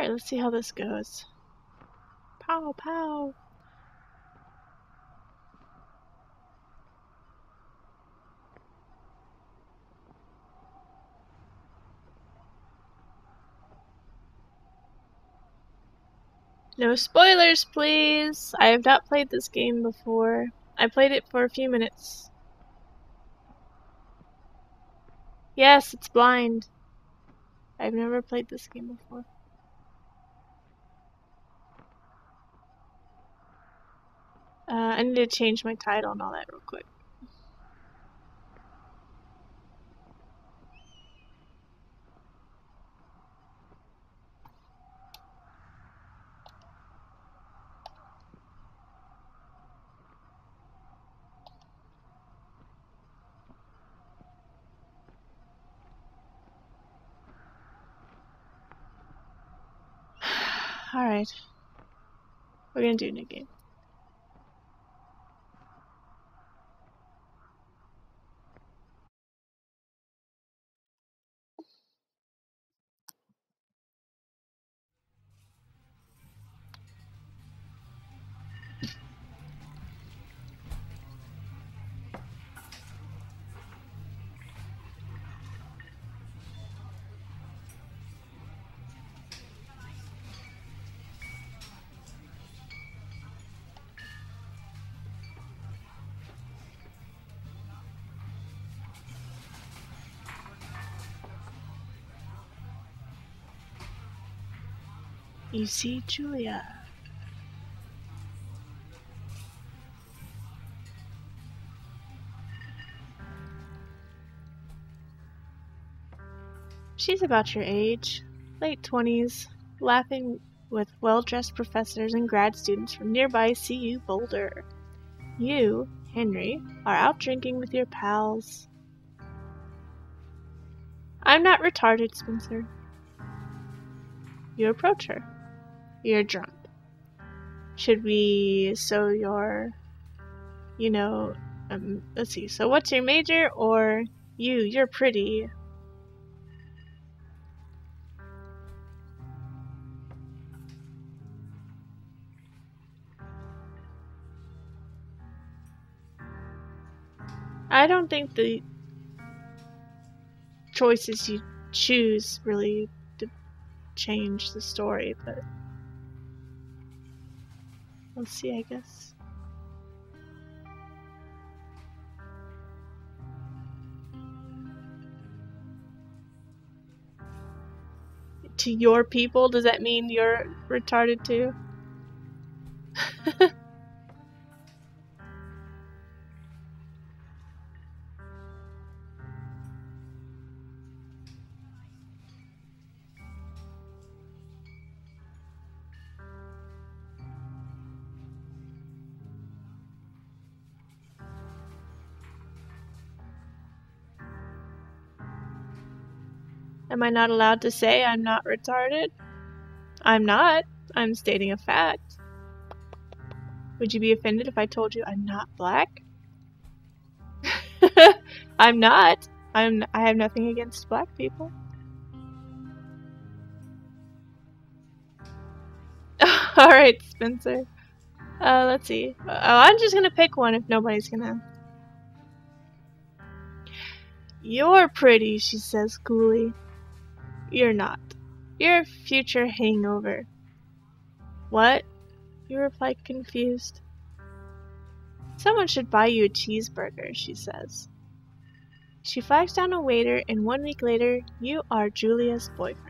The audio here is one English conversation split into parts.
Alright, let's see how this goes. Pow, pow. No spoilers, please! I have not played this game before. I played it for a few minutes. Yes, it's blind. I've never played this game before. I need to change my title and all that real quick. Alright. We're gonna do a new game. You see, Julia. She's about your age, late 20s, laughing with well-dressed professors and grad students from nearby CU Boulder. You, Henry, are out drinking with your pals. I'm not retarded, Spencer. You approach her. You're drunk. Should we sew your, let's see, so what's your major? Or you're pretty. I don't think the choices you choose really change the story, but we'll see, I guess. To your people, does that mean you're retarded too? Am I not allowed to say I'm not retarded? I'm not. I'm stating a fact. Would you be offended if I told you I'm not black? I'm not. I have nothing against black people. Alright, Spencer. Let's see. I'm just gonna pick one if nobody's gonna. You're pretty, she says coolly. You're not. You're a future hangover. What? You reply confused. Someone should buy you a cheeseburger, she says. She flags down a waiter, and 1 week later, you are Julia's boyfriend.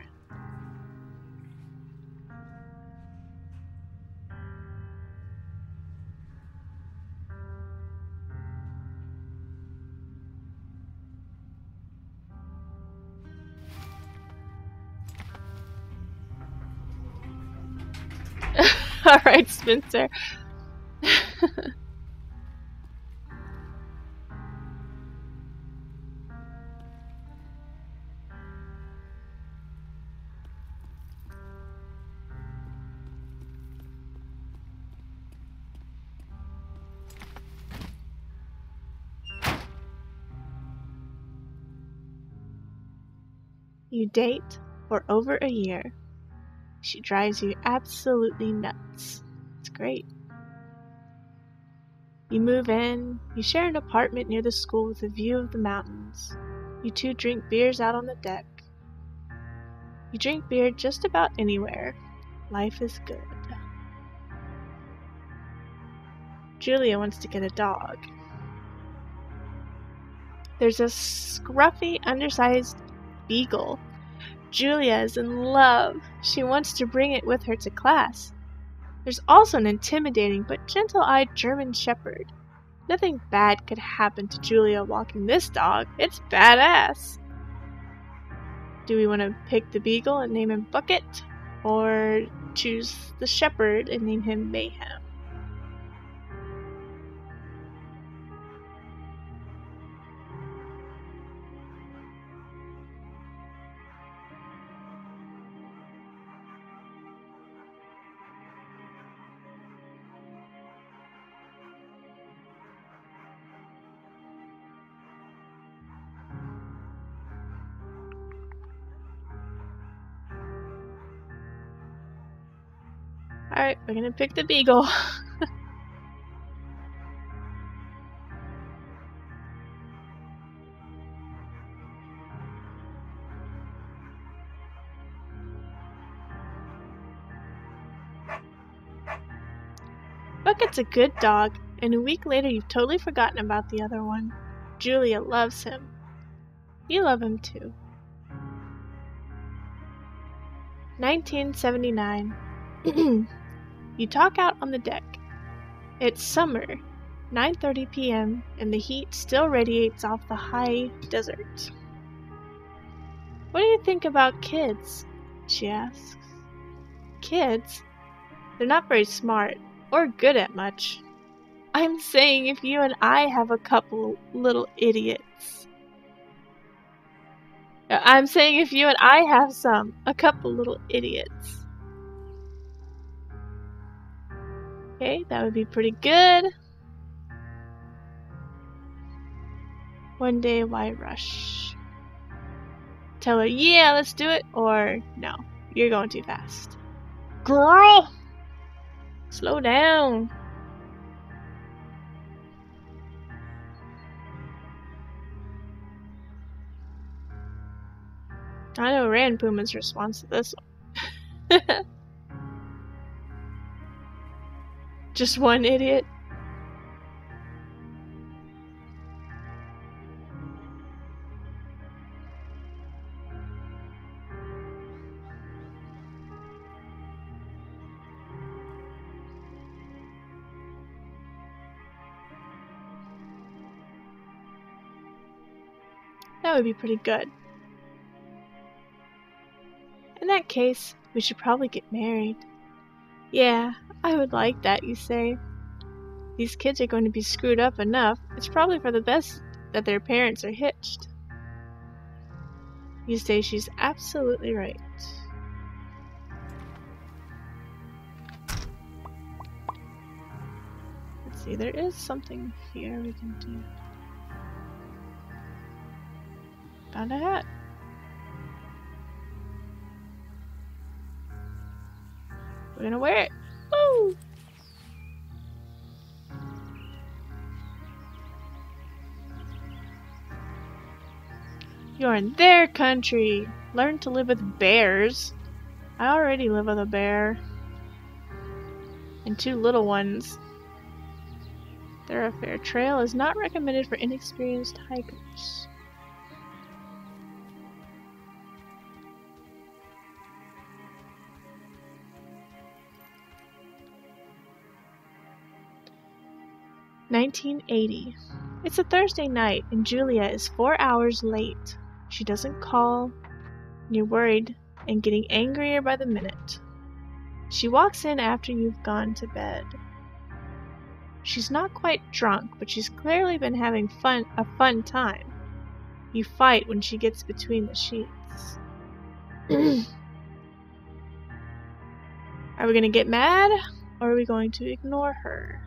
Alright, Spencer. You date for over a year. She drives you absolutely nuts. It's great. You move in, you share an apartment near the school with a view of the mountains. You two drink beers out on the deck. You drink beer just about anywhere. Life is good. Julia wants to get a dog. There's a scruffy, undersized beagle. Julia is in love. She wants to bring it with her to class. There's also an intimidating but gentle-eyed German shepherd. Nothing bad could happen to Julia walking this dog. It's badass. Do we want to pick the beagle and name him Bucket? Or choose the shepherd and name him Mayhem? Alright, we're gonna pick the beagle. Bucket's a good dog, and a week later you've totally forgotten about the other one. Julia loves him. You love him too. 1979. You talk out on the deck. It's summer, 9:30 p.m., and the heat still radiates off the high desert. What do you think about kids? She asks. Kids? They're not very smart, or good at much. I'm saying if you and I have a couple little idiots. I'm saying if you and I have a couple little idiots. Okay, that would be pretty good. One day, why rush? Tell her, yeah, let's do it, or no, you're going too fast. Girl! Slow down. I know Rand Puma's response to this one. Just one idiot. That would be pretty good. In that case, we should probably get married. Yeah, I would like that, you say. These kids are going to be screwed up enough. It's probably for the best that their parents are hitched. You say she's absolutely right. Let's see, there is something here we can do. Found a hat. We're gonna wear it. Woo! You're in their country. Learn to live with bears. I already live with a bear. And 2 little ones. Thoroughfare trail is not recommended for inexperienced hikers. (1980) It's a Thursday night and Julia is 4 hours late. She doesn't call. You're worried and getting angrier by the minute. She walks in after you've gone to bed. She's not quite drunk, but she's clearly been having a fun time. You fight when she gets between the sheets. Are we gonna get mad, or are we going to ignore her?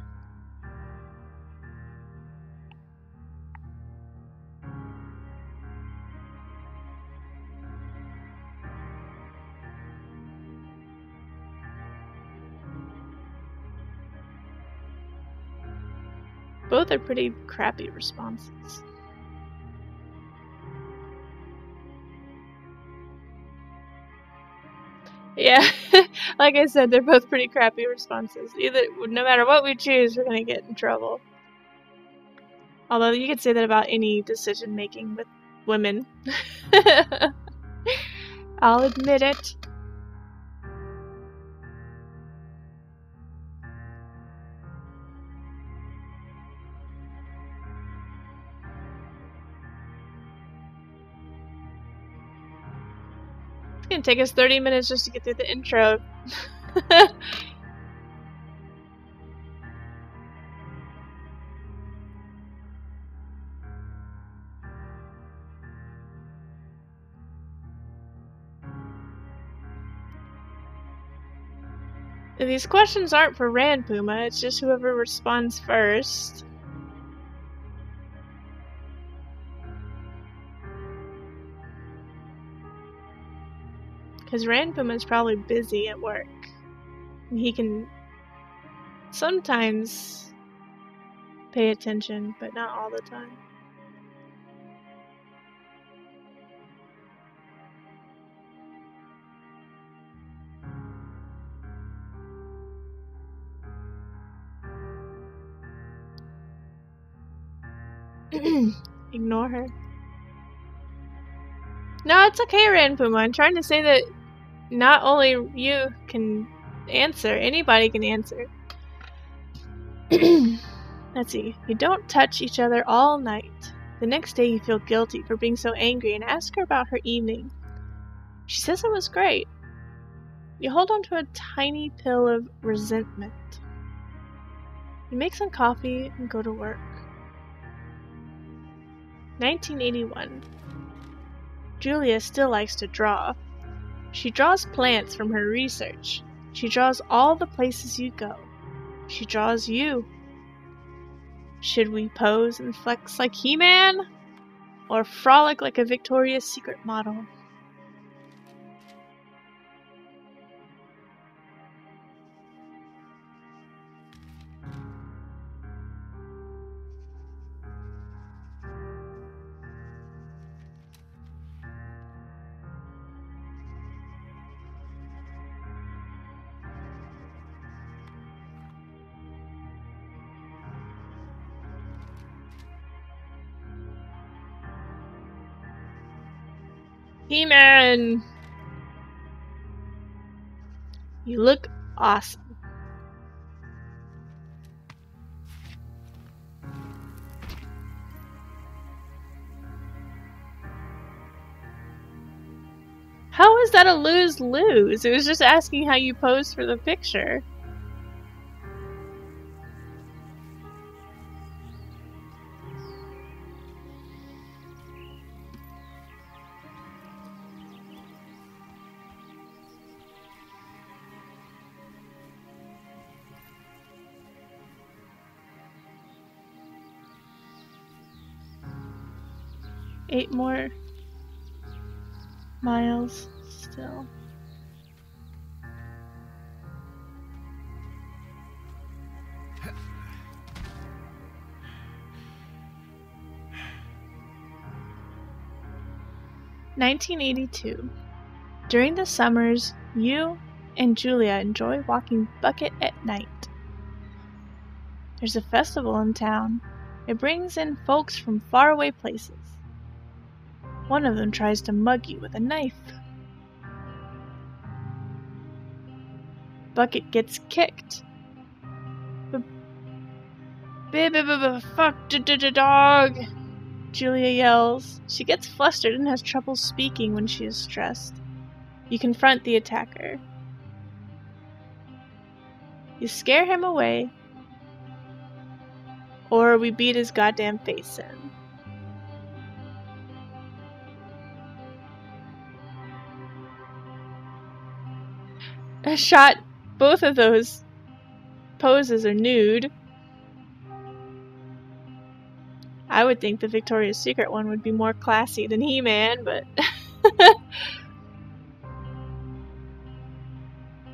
Both are pretty crappy responses. Yeah, like I said, they're both pretty crappy responses. No matter what we choose, we're gonna get in trouble. Although you could say that about any decision making with women. I'll admit it. It's gonna take us 30 minutes just to get through the intro. These questions aren't for Rand Puma, it's just whoever responds first. Because Rand Puma's probably busy at work. And he can sometimes pay attention, but not all the time. Ignore her. No, it's okay, Rand Puma. I'm trying to say that not only you can answer, anybody can answer. Let's see. You don't touch each other all night. The next day you feel guilty for being so angry and ask her about her evening. She says it was great. You hold on to a tiny pill of resentment. You make some coffee and go to work. 1981. Julia still likes to draw. She draws plants from her research. She draws all the places you go. She draws you. Should we pose and flex like He-Man? Or frolic like a Victoria's Secret model? He-Man! You look awesome. How is that a lose-lose? It was just asking how you posed for the picture. Eight more miles still. (1982) During the summers, you and Julia enjoy walking Bucket at night. There's a festival in town. It brings in folks from faraway places. One of them tries to mug you with a knife. Bucket gets kicked. Fuck dog! Julia yells. She gets flustered and has trouble speaking when she is stressed. You confront the attacker. You scare him away, or we beat his goddamn face in. A shot, both of those poses are nude. I would think the Victoria's Secret one would be more classy than He-Man, but...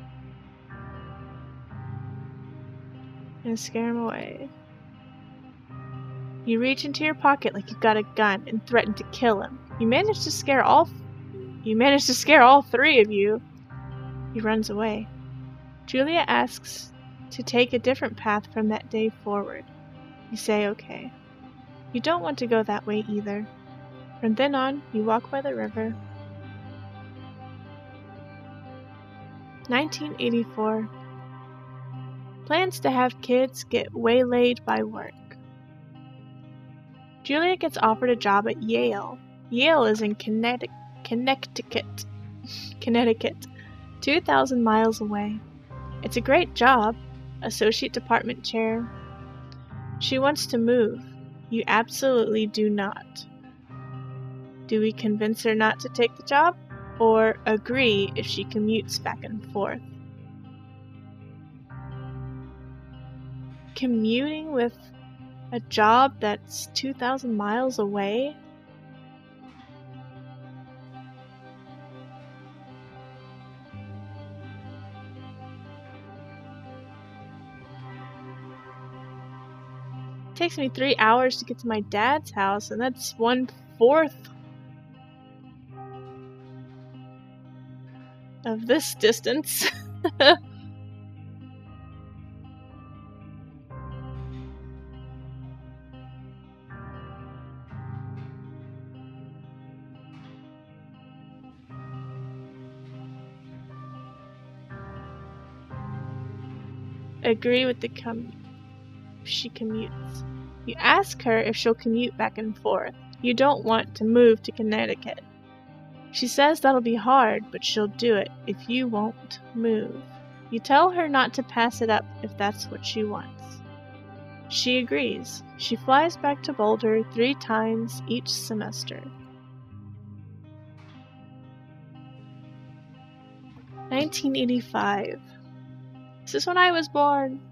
And scare him away. You reach into your pocket like you've got a gun and threaten to kill him. You manage to scare all three of you. He runs away. Julia asks to take a different path from that day forward. You say okay. You don't want to go that way either. From then on, you walk by the river. 1984. Plans to have kids get waylaid by work. Julia gets offered a job at Yale. Yale is in Connecticut, 2,000 miles away. It's a great job, associate department chair. She wants to move. You absolutely do not. Do we convince her not to take the job, or agree if she commutes back and forth? Commuting with a job that's 2,000 miles away? It takes me 3 hours to get to my dad's house, and that's 1/4 of this distance. Agree with the she commutes. You ask her if she'll commute back and forth. You don't want to move to Connecticut. She says that'll be hard, but she'll do it if you won't move. You tell her not to pass it up if that's what she wants. She agrees. She flies back to Boulder 3 times each semester. 1985. This is when I was born.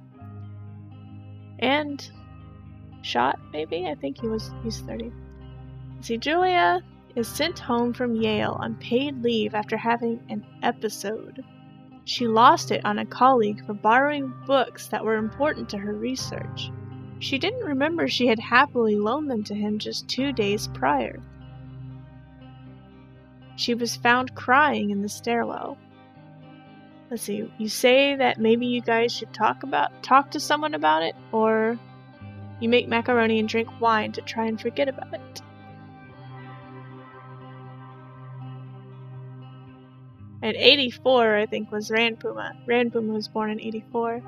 And shot, maybe? I think he's 30. See, Julia is sent home from Yale on paid leave after having an episode. She lost it on a colleague for borrowing books that were important to her research. She didn't remember she had happily loaned them to him just 2 days prior. She was found crying in the stairwell. Let's see, you say that maybe you guys should talk to someone about it, or you make macaroni and drink wine to try and forget about it. And 84, I think, was Rand Puma. Rand Puma was born in 84.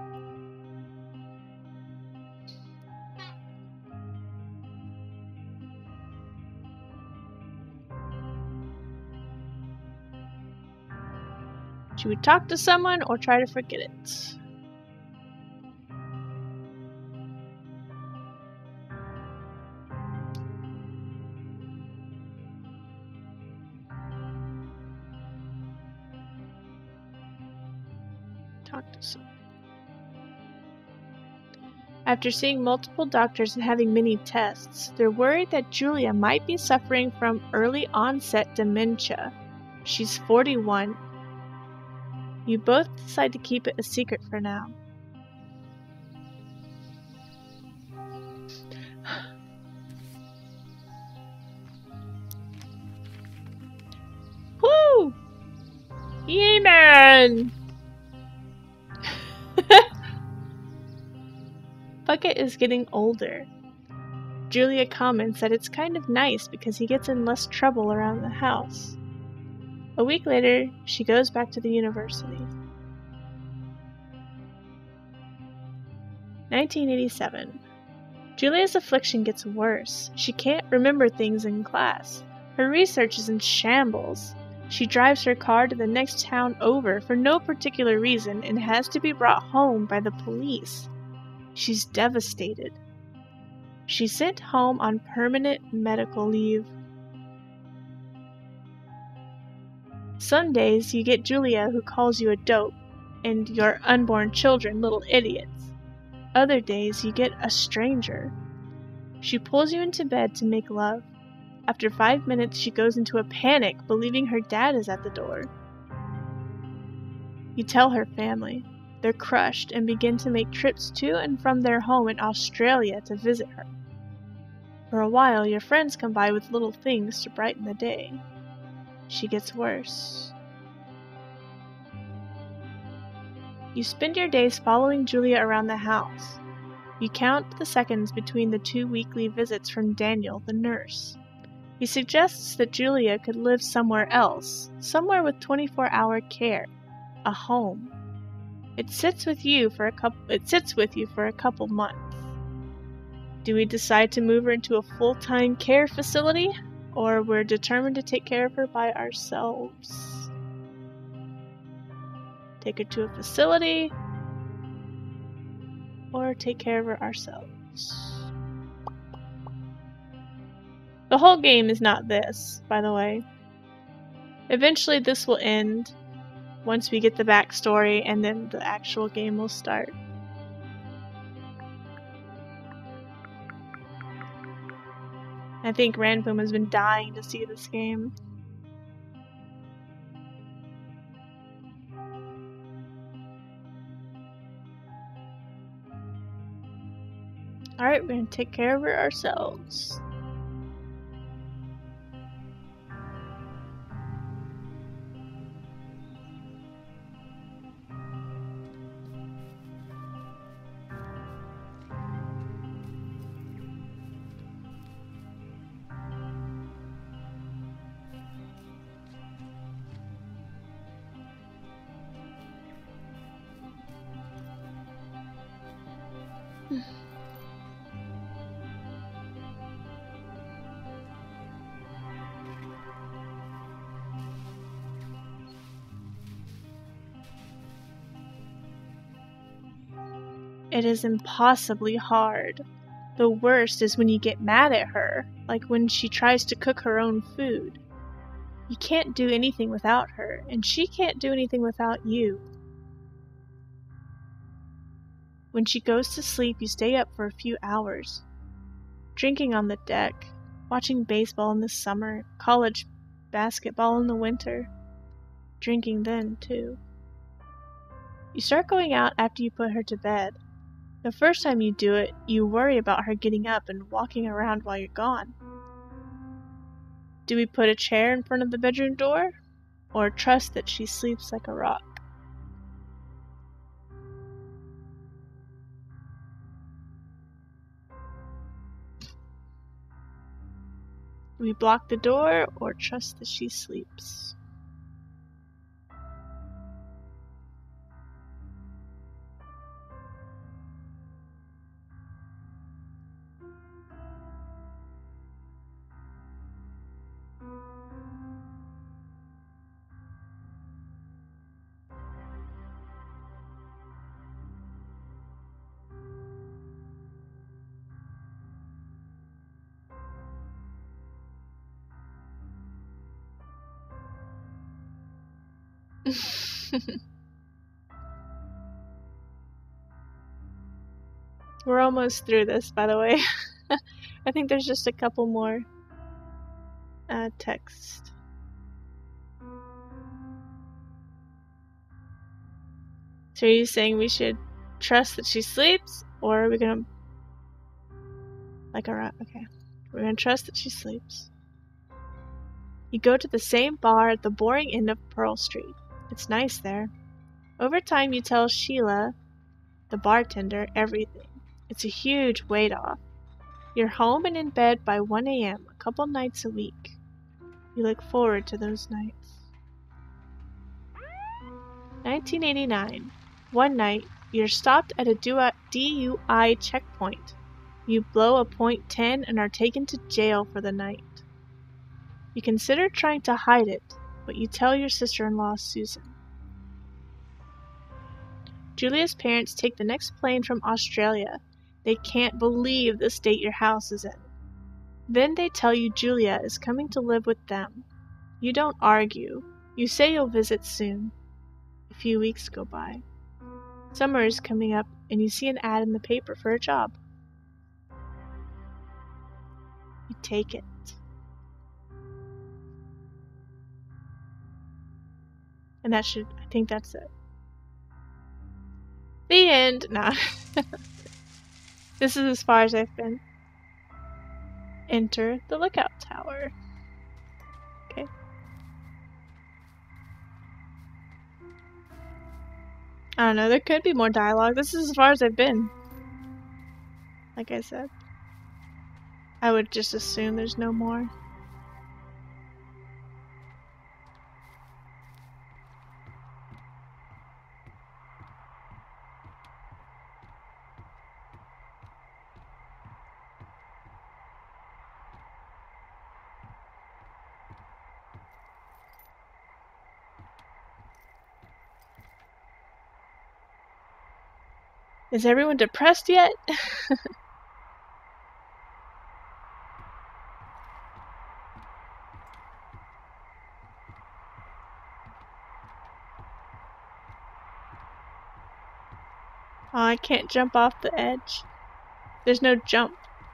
Should we talk to someone or try to forget it? Talk to someone. After seeing multiple doctors and having many tests, they're worried that Julia might be suffering from early onset dementia. She's 41. You both decide to keep it a secret for now. Woo! He-Man! Bucket is getting older. Julia comments that it's kind of nice because he gets in less trouble around the house. A week later, she goes back to the university. 1987. Julia's affliction gets worse. She can't remember things in class. Her research is in shambles. She drives her car to the next town over for no particular reason and has to be brought home by the police. She's devastated. She's sent home on permanent medical leave. Some days you get Julia who calls you a dope and your unborn children little idiots. Other days you get a stranger. She pulls you into bed to make love. After 5 minutes she goes into a panic, believing her dad is at the door. You tell her family. They're crushed and begin to make trips to and from their home in Australia to visit her. For a while, your friends come by with little things to brighten the day. She gets worse. You spend your days following Julia around the house. You count the seconds between the 2 weekly visits from Daniel, the nurse. He suggests that Julia could live somewhere else, somewhere with 24-hour care, a home. It sits with you for a couple months. Do we decide to move her into a full-time care facility, or we're determined to take care of her by ourselves? Take her to a facility, or take care of her ourselves? The whole game is not this, by the way. Eventually this will end once we get the backstory, and then the actual game will start. I think Ranboom has been dying to see this game. Alright, we're gonna take care of her ourselves. It is impossibly hard. The worst is when you get mad at her, like when she tries to cook her own food. You can't do anything without her, and she can't do anything without you. When she goes to sleep, you stay up for a few hours, drinking on the deck, watching baseball in the summer, college basketball in the winter, drinking then too. You start going out after you put her to bed. The first time you do it, you worry about her getting up and walking around while you're gone. Do we put a chair in front of the bedroom door, or trust that she sleeps like a rock? Do we block the door, or trust that she sleeps? We're almost through this, by the way. I think there's just a couple more text. So are you saying we should trust that she sleeps, or are we gonna like a rock? Okay, we're gonna trust that she sleeps. You go to the same bar at the boring end of Pearl Street. It's nice there. Over time, you tell Sheila, the bartender, everything. It's a huge weight off. You're home and in bed by 1 a.m. a couple nights a week. You look forward to those nights. 1989. One night, you're stopped at a DUI checkpoint. You blow a .10 and are taken to jail for the night. You consider trying to hide it, but you tell your sister-in-law, Susan. Julia's parents take the next plane from Australia. They can't believe the state your house is in. Then they tell you Julia is coming to live with them. You don't argue. You say you'll visit soon. A few weeks go by. Summer is coming up, and you see an ad in the paper for a job. You take it. And I think that's it. The end. Nah. This is as far as I've been. Enter the lookout tower. Okay. I don't know, there could be more dialogue. This is as far as I've been. Like I said. I would just assume there's no more. Is everyone depressed yet? Oh, I can't jump off the edge. There's no jump.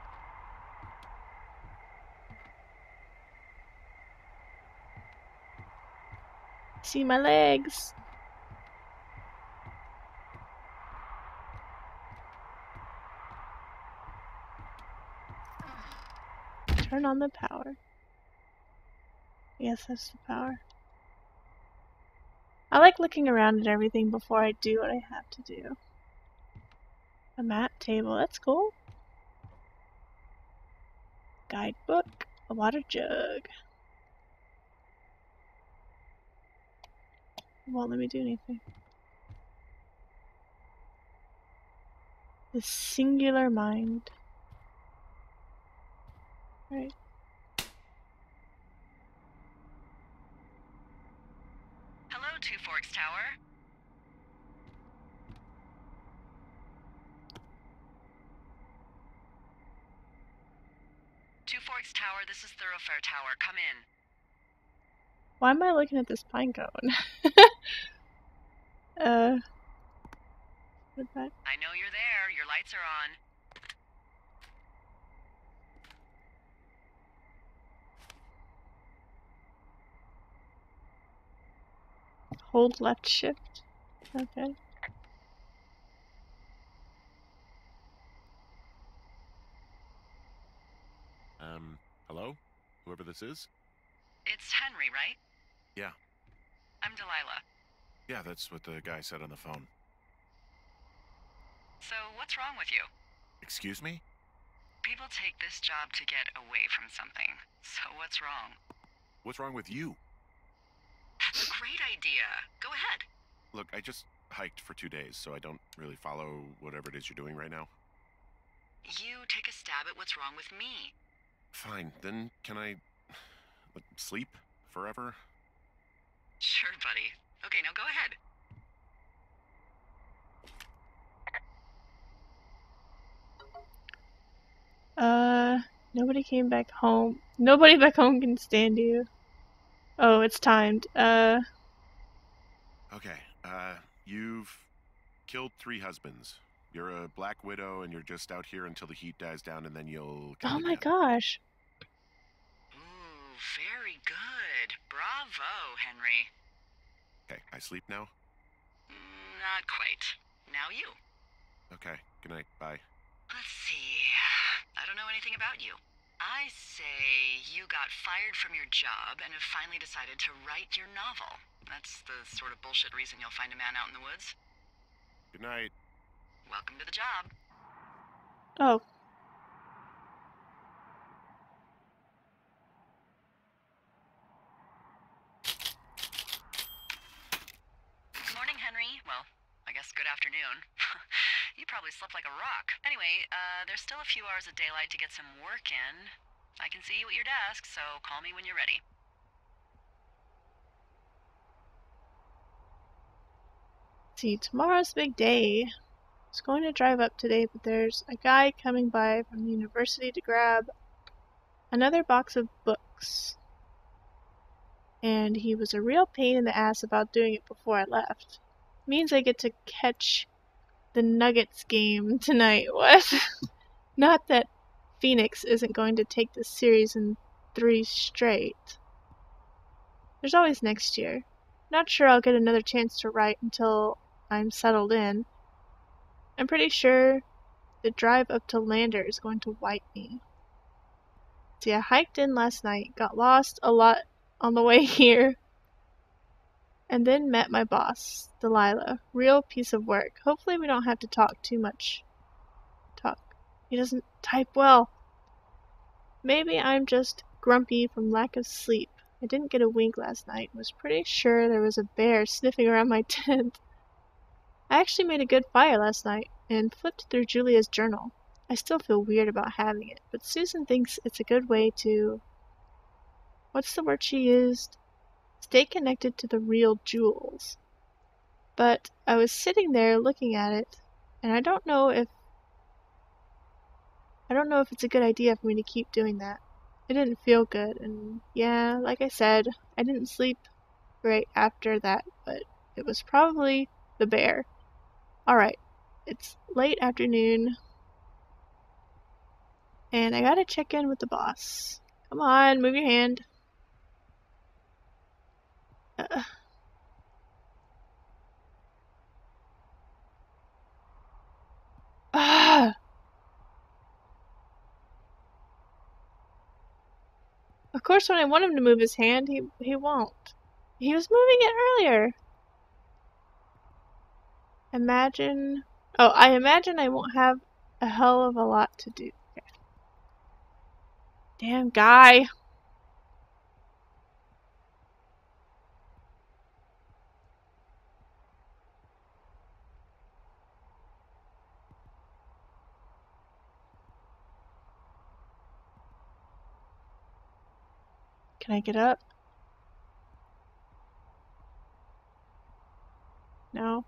See my legs. Turn on the power. Yes, that's the power. I like looking around at everything before I do what I have to do. A map table, that's cool. Guidebook, a water jug. It won't let me do anything. The singular mind. Right. Hello, Two Forks Tower. Two Forks Tower, this is Thoroughfare Tower. Come in. Why am I looking at this pine cone? What's that? I know you're there. Your lights are on. Hold left shift. Okay. Hello? Whoever this is? It's Henry, right? Yeah. I'm Delilah. Yeah, that's what the guy said on the phone. So, what's wrong with you? Excuse me? People take this job to get away from something. So, what's wrong? What's wrong with you? That's a great idea. Go ahead. Look, I just hiked for 2 days, so I don't really follow whatever it is you're doing right now. You take a stab at what's wrong with me. Fine, then can I sleep forever? Sure, buddy. Okay, now go ahead. Nobody came back home. Nobody back home can stand you. Oh, it's timed. Okay, you've killed 3 husbands. You're a black widow and you're just out here until the heat dies down and then you'll kill Oh my again. gosh. Ooh, very good. Bravo, Henry. Okay, I sleep now? Not quite. Now you. Okay, good night, bye. Let's see. I don't know anything about you. I say you got fired from your job and have finally decided to write your novel. That's the sort of bullshit reason you'll find a man out in the woods. Good night. Welcome to the job. Oh. Good morning, Henry. Well, I guess good afternoon. You probably slept like a rock. Anyway, there's still a few hours of daylight to get some work in. I can see you at your desk, so call me when you're ready. See, tomorrow's a big day. I was going to drive up today, but there's a guy coming by from the university to grab another box of books. And he was a real pain in the ass about doing it before I left. Means I get to catch the Nuggets game tonight. What? Not that Phoenix isn't going to take this series in 3 straight. There's always next year. Not sure I'll get another chance to write until I'm settled in. I'm pretty sure the drive up to Lander is going to wipe me. See, I hiked in last night, got lost a lot on the way here, and then met my boss, Delilah. Real piece of work. Hopefully we don't have to talk too much. He doesn't type well. Maybe I'm just grumpy from lack of sleep. I didn't get a wink last night. Was pretty sure there was a bear sniffing around my tent. I actually made a good fire last night and flipped through Julia's journal. I still feel weird about having it, but Susan thinks it's a good way to... What's the word she used? Stay connected to the real jewels. But I was sitting there looking at it, and I don't know if it's a good idea for me to keep doing that. It didn't feel good, and yeah, like I said, I didn't sleep great after that, but it was probably the bear. Alright, it's late afternoon, and I gotta check in with the boss. Come on, move your hand. Ah! Of course, when I want him to move his hand, he won't. He was moving it earlier. I imagine I won't have a hell of a lot to do. Okay. Damn guy. Can I get up? No.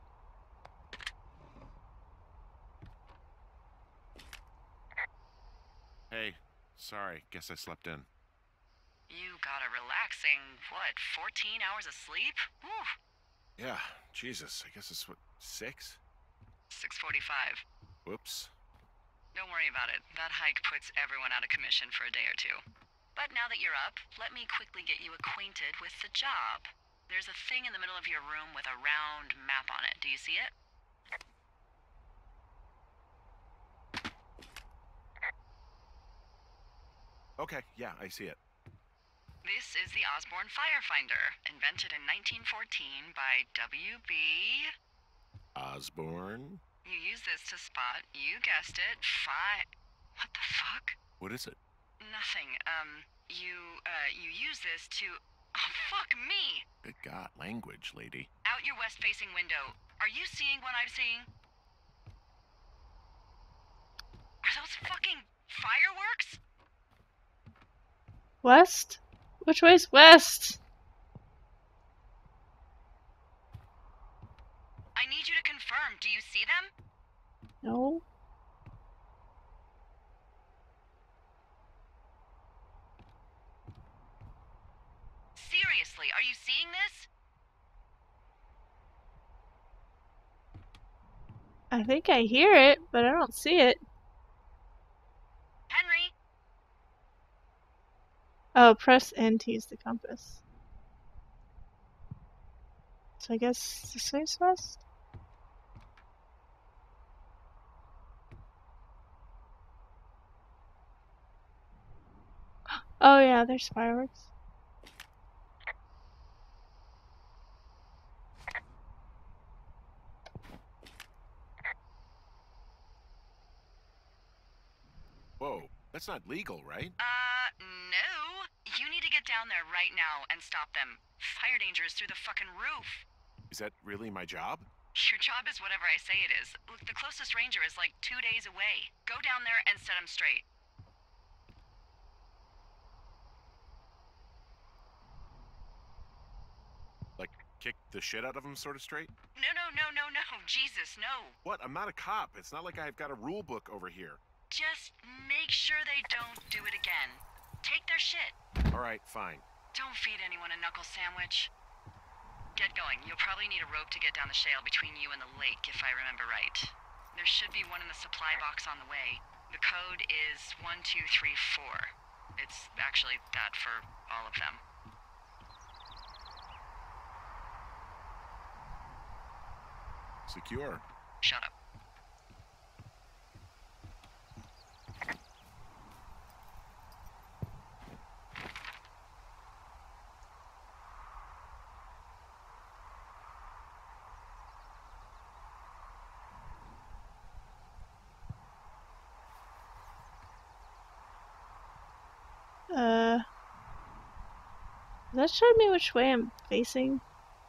Hey, sorry. Guess I slept in. You got a relaxing, 14 hours of sleep? Whew. Yeah, Jesus. I guess it's what, 6? 6:45. Whoops. Don't worry about it. That hike puts everyone out of commission for a day or two. But now that you're up, let me quickly get you acquainted with the job. There's a thing in the middle of your room with a round map on it. Do you see it? Okay, yeah, I see it. This is the Osborne Firefinder, invented in 1914 by W.B. Osborne? You use this to spot, you guessed it, What the fuck? What is it? Nothing. You use this to... Oh, fuck me! Good God, language, lady. Out your west-facing window. Are you seeing what I'm seeing? Are those fucking fireworks? West? Which way's west? I need you to confirm. Do you see them? No. Seriously, are you seeing this? I think I hear it, but I don't see it. Henry? Oh, press N to use the compass. So I guess this way's west? Oh yeah, there's fireworks. Whoa, that's not legal, right? No. You need to get down there right now and stop them. Fire danger is through the fucking roof. Is that really my job? Your job is whatever I say it is. Look, the closest ranger is like 2 days away. Go down there and set him straight. Like, kick the shit out of him sort of straight? No. Jesus, no. What? I'm not a cop. It's not like I've got a rule book over here. Just make sure they don't do it again. Take their shit. Alright, fine. Don't feed anyone a knuckle sandwich. Get going. You'll probably need a rope to get down the shale between you and the lake, if I remember right. There should be one in the supply box on the way. The code is 1234. It's actually that for all of them. Secure. Shut up. that show me which way I'm facing?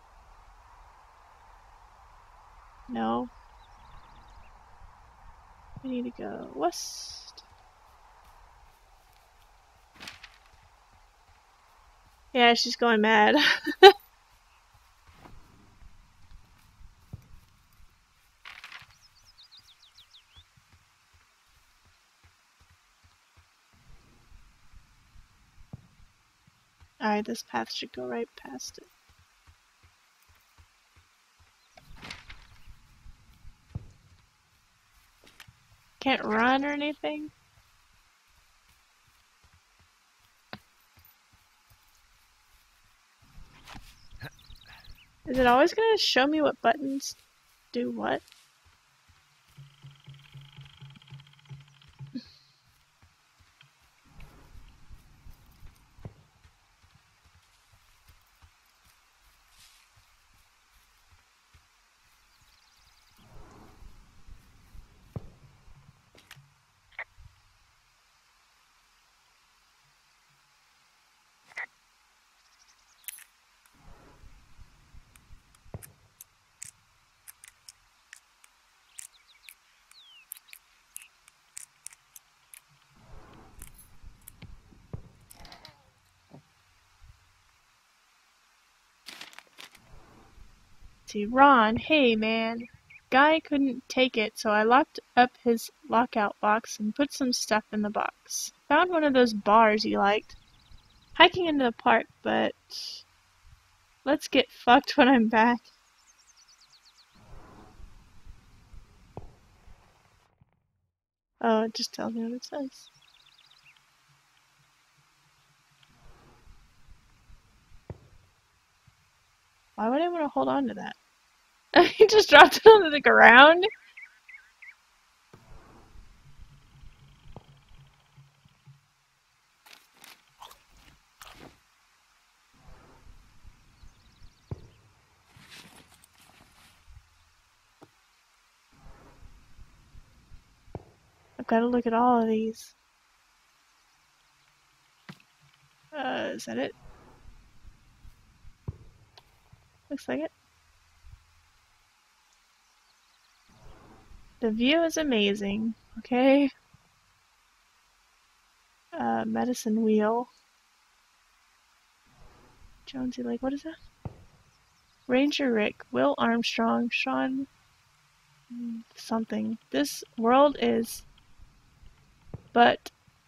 No. I need to go west. Yeah, she's going mad. Alright, this path should go right past it. Can't run or anything? Is it always gonna show me what buttons do what? See, Ron, hey man. Guy couldn't take it, so I locked up his lockout box and put some stuff in the box. Found one of those bars he liked. Hiking into the park, but let's get fucked when I'm back. Oh, it just tells me what it says. Why would I want to hold on to that? He just dropped it onto the ground? I've got to look at all of these. Is that it? Looks like it. The view is amazing. Okay. Medicine wheel. Jonesy Lake, what is that? Ranger Rick, Will Armstrong, Sean something. This world is but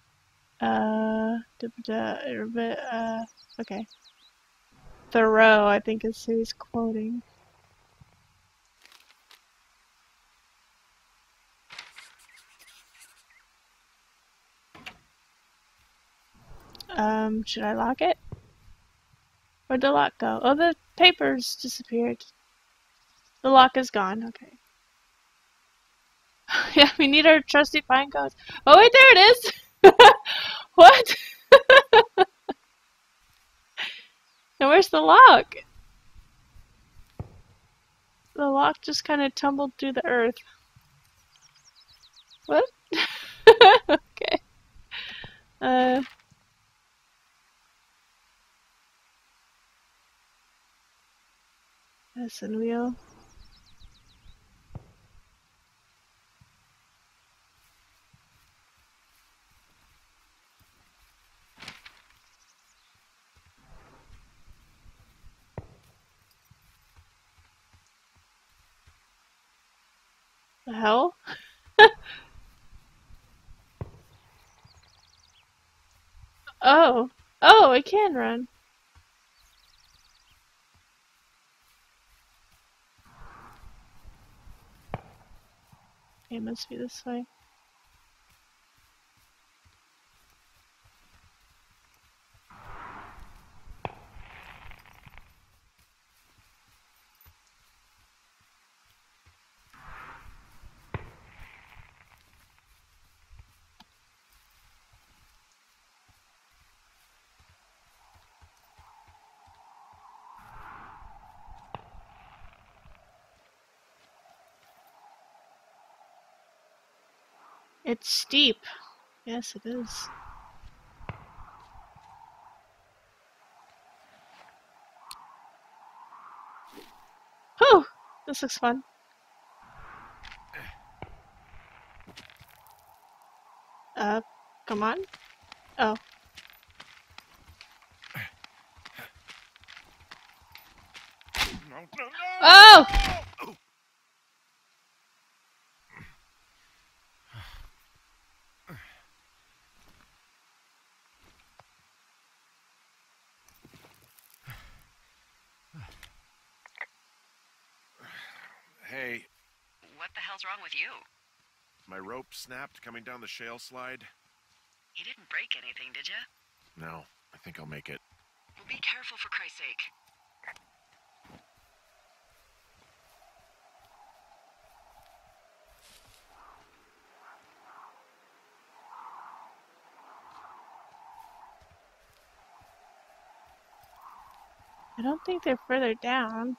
okay. Thoreau, I think is who he's quoting. Should I lock it? Where'd the lock go? Oh, the papers disappeared. The lock is gone, okay. Yeah, we need our trusty pine cones. Oh wait, there it is! What? And where's the lock? The lock just kind of tumbled through the earth. What? Okay. Medicine wheel. The hell? Oh. Oh, I can run. Okay, it must be this way. It's steep. Yes, it is. This looks fun. Come on. Oh. No. Oh! Hey, What the hell's wrong with you? my rope snapped coming down the shale slide. You didn't break anything, did you? No, I think I'll make it. Well, be careful for Christ's sake. I don't think they're further down.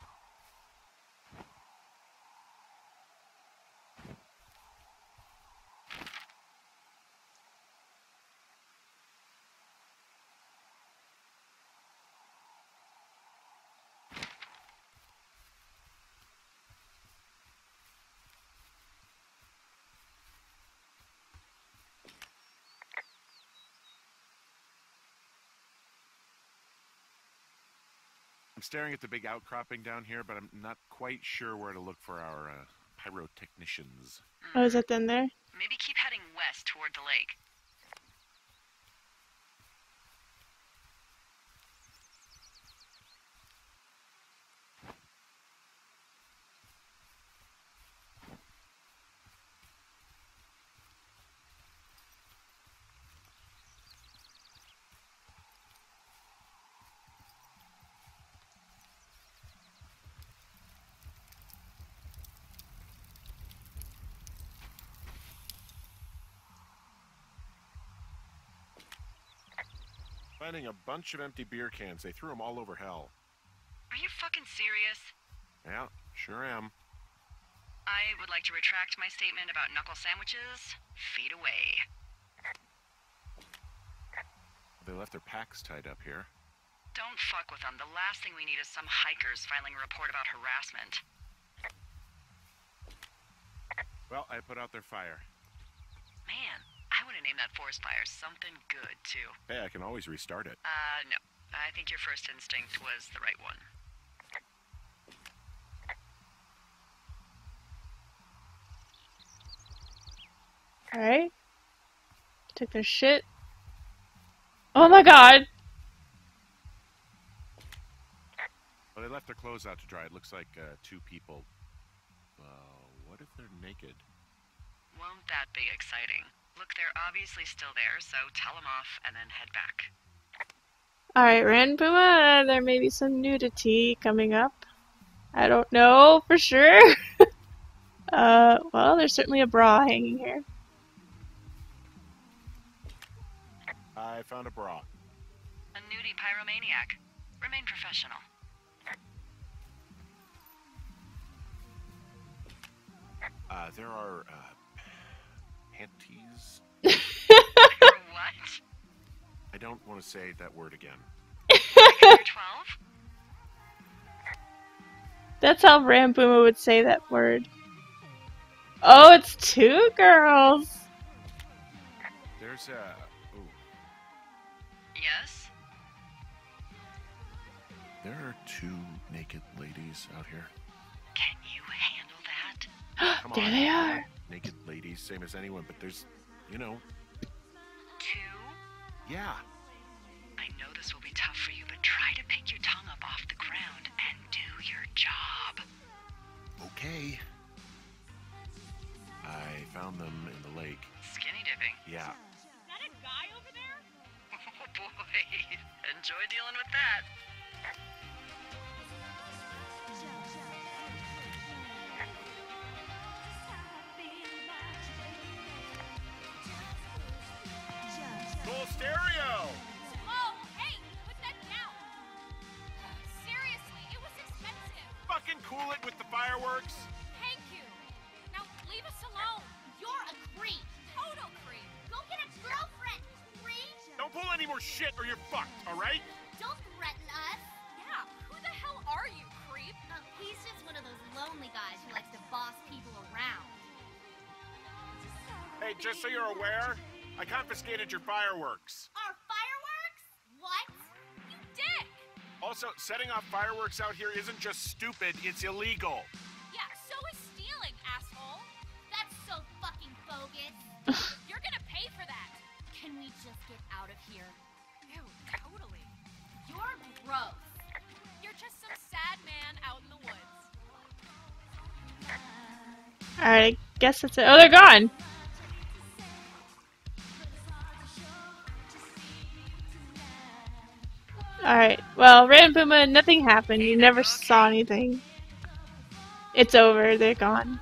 I'm staring at the big outcropping down here, but I'm not quite sure where to look for our pyrotechnicians. Oh, is that them there? Maybe keep heading west toward the lake. Finding a bunch of empty beer cans. They threw them all over hell. Are you fucking serious? Yeah, sure am. I would like to retract my statement about knuckle sandwiches. Feet away. They left their packs tied up here. Don't fuck with them. The last thing we need is some hikers filing a report about harassment. Well, I put out their fire. Man, I would have named that forest fire something good, too. Hey, I can always restart it. No. I think your first instinct was the right one. Alright. Took their shit. Oh my god! Well, they left their clothes out to dry. It looks like two people. What if they're naked? Won't that be exciting? Look, they're obviously still there, so tell them off and then head back. Alright, Ran Puma, there may be some nudity coming up. I don't know for sure. Well, there's certainly a bra hanging here. I found a bra. A nudie pyromaniac. Remain professional. There are, panties. You're what? I don't want to say that word again. You're 12? That's how Ran Puma would say that word. Oh, it's two girls! There's a... Ooh. Yes? There are two naked ladies out here. Can you handle that? Come There on. they are! Naked ladies, same as anyone, but there's, you know... Two? Yeah. I know this will be tough for you, but try to pick your tongue up off the ground and do your job. Okay. I found them in the lake. Skinny dipping. Yeah. Is that a guy over there? Oh boy. Enjoy dealing with that. Full stereo! Whoa, hey, put that down. Seriously, it was expensive. Fucking cool it with the fireworks! Thank you. Now leave us alone. You're a creep. Total creep. Go get a girlfriend, creep. Don't pull any more shit or you're fucked, alright? Don't threaten us. Yeah, who the hell are you, creep? He's just one of those just so you're aware, I confiscated your fireworks. Our fireworks? What? You dick! Also, setting off fireworks out here isn't just stupid, it's illegal. Yeah, so is stealing, asshole. That's so fucking bogus. You're gonna pay for that. Can we just get out of here? Ew, totally. You're gross. You're just some sad man out in the woods. Alright, I guess that's it. Oh, they're gone! Alright, well, Red and Puma, nothing happened. You never saw anything. It's over, they're gone.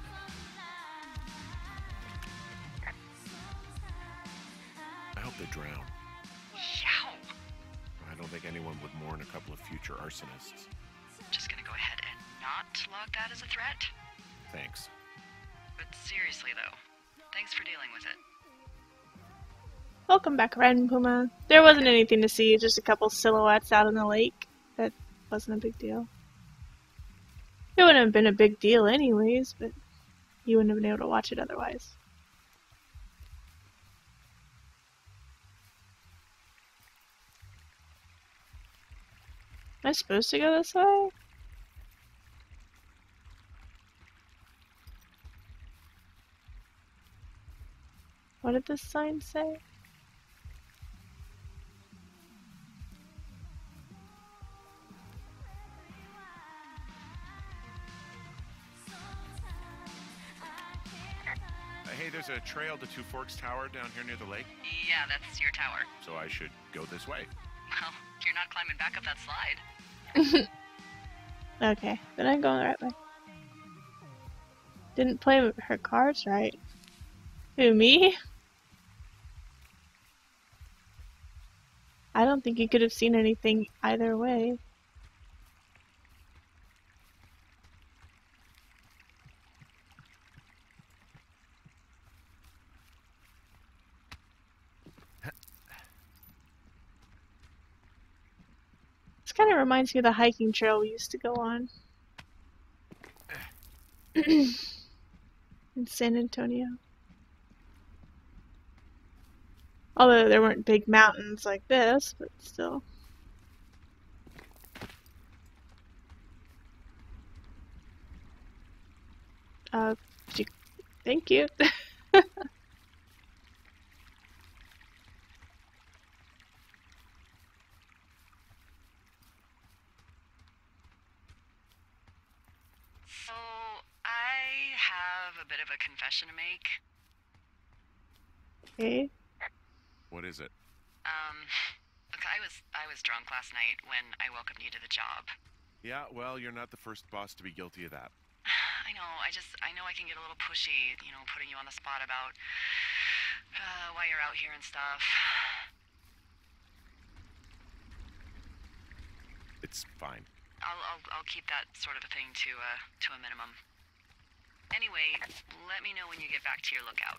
I hope they drown. Yow. I don't think anyone would mourn a couple of future arsonists. Just gonna go ahead and not log that as a threat. Thanks. But seriously, though, thanks for dealing with it. Welcome back, Red and Puma. There wasn't anything to see, just a couple silhouettes out in the lake. That wasn't a big deal. It wouldn't have been a big deal anyways, but you wouldn't have been able to watch it otherwise. Am I supposed to go this way? What did this sign say? Hey, there's a trail to Two Forks Tower down here near the lake, Yeah, that's your tower. so I should go this way. Well, you're not climbing back up that slide. Okay, then I'm going the right way. Didn't play her cards right. Who, me? I don't think you could have seen anything either way. This kind of reminds me of the hiking trail we used to go on. In San Antonio. Although there weren't big mountains like this, but still. Thank you. So, I have a bit of a confession to make. Okay. What is it? Look, I was drunk last night when I welcomed you to the job. Yeah, well, you're not the first boss to be guilty of that. I know, I know I can get a little pushy, putting you on the spot about why you're out here and stuff. It's fine. I'll keep that sort of a thing to a minimum. Anyway, let me know when you get back to your lookout.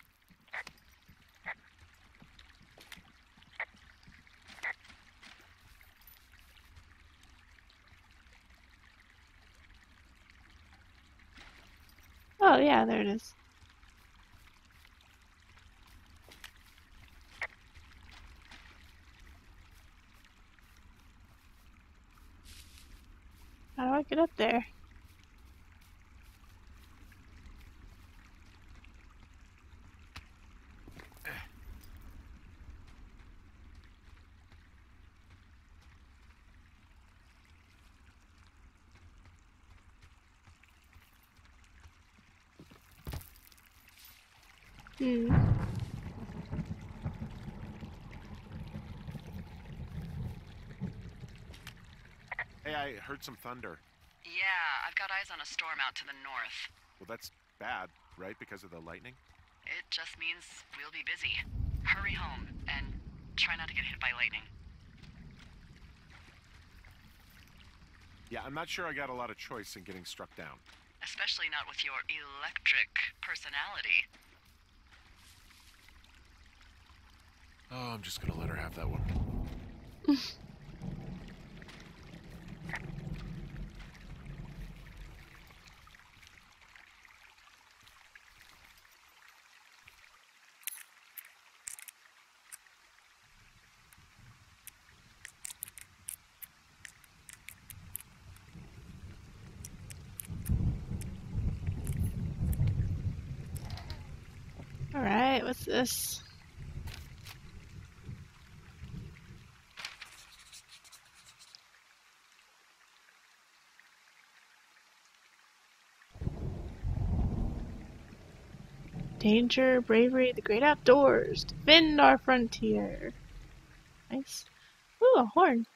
Oh yeah, there it is. How do I get up there? Hey, I heard some thunder. Yeah, I've got eyes on a storm out to the north. Well, that's bad, right? Because of the lightning? It just means we'll be busy. Hurry home, and try not to get hit by lightning. Yeah, I'm not sure I got a lot of choice in getting struck down. Especially not with your electric personality. Oh, I'm just gonna let her have that one. what's this? Danger, bravery, the great outdoors. Defend our frontier. Nice. Ooh, a horn.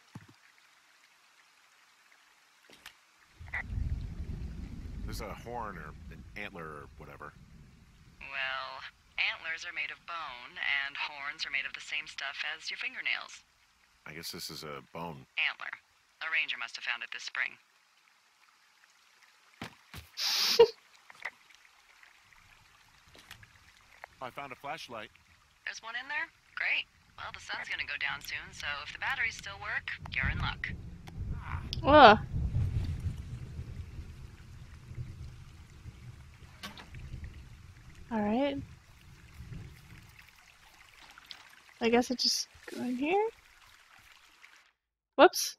There's a horn or an antler or whatever. Well, antlers are made of bone, and horns are made of the same stuff as your fingernails. I guess this is a bone. Antler. A ranger must have found it this spring. I found a flashlight. There's one in there? Great. Well, the sun's gonna go down soon, so if the batteries still work, you're in luck. Ugh. Alright. I guess I just go in here? Whoops.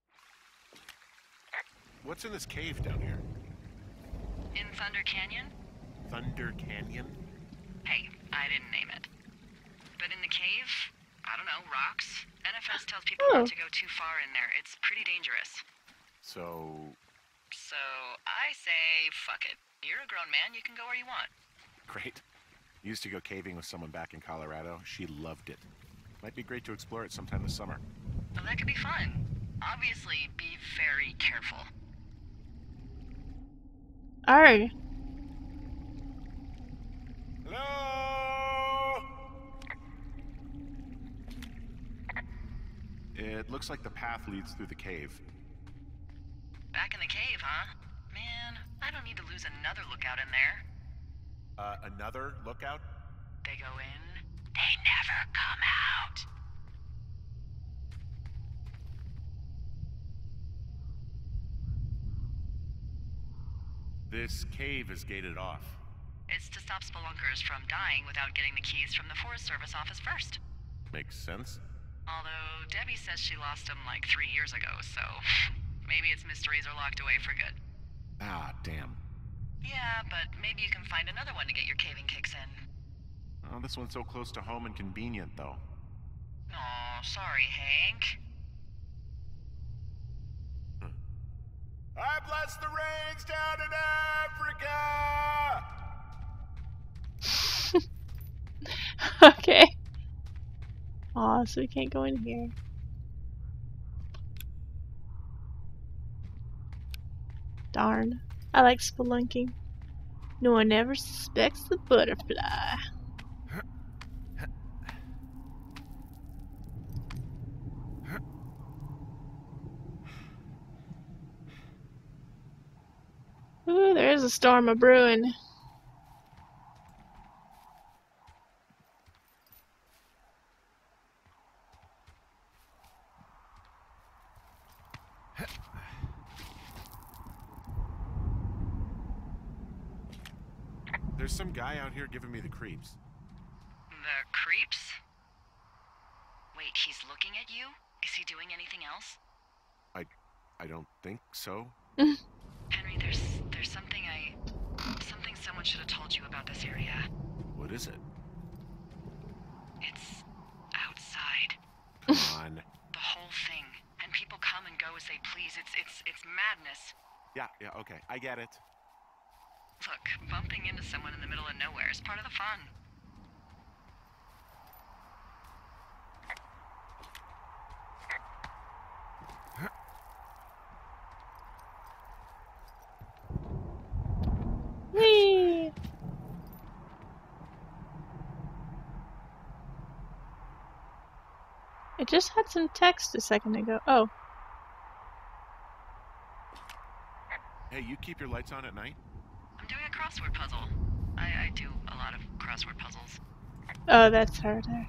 What's in this cave down here? In Thunder Canyon? Thunder Canyon? Hey, I didn't name it. But in the cave, I don't know, rocks. NFS tells people Oh. not to go too far in there. It's pretty dangerous. So, So I say, fuck it. You're a grown man, you can go where you want. great. Used to go caving with someone back in Colorado. She loved it. Might be great to explore it sometime this summer. Well, that could be fun. Obviously, be very careful. Alright. Hello? It looks like the path leads through the cave. Back in the cave, huh? Man, I don't need to lose another lookout in there. Another lookout? They go in, they never come out. This cave is gated off. It's to stop spelunkers from dying without getting the keys from the Forest Service office first. Makes sense. Although Debbie says she lost them like 3 years ago, so maybe its mysteries are locked away for good. Ah, damn. Yeah, but maybe you can find another one to get your caving kicks in. Oh, this one's so close to home and convenient, though. Aw, sorry, Hank. I bless the rains down in Africa! Okay. Aw, so we can't go in here. Darn. I like spelunking. No one ever suspects the butterfly. Ooh, there is a storm a brewing. There's some guy out here giving me the creeps. The creeps? Wait, he's looking at you? Is he doing anything else? I don't think so. Henry, there's something someone should have told you about this area. What is it? It's outside. Come on. The whole thing. And people come and go as they please. It's madness. Yeah, okay. I get it. Look, bumping into someone in the middle of nowhere is part of the fun. Whee! It just had some text a second ago. Oh. Hey, you keep your lights on at night? I'm doing a crossword puzzle. I do a lot of crossword puzzles. Oh, that's her there.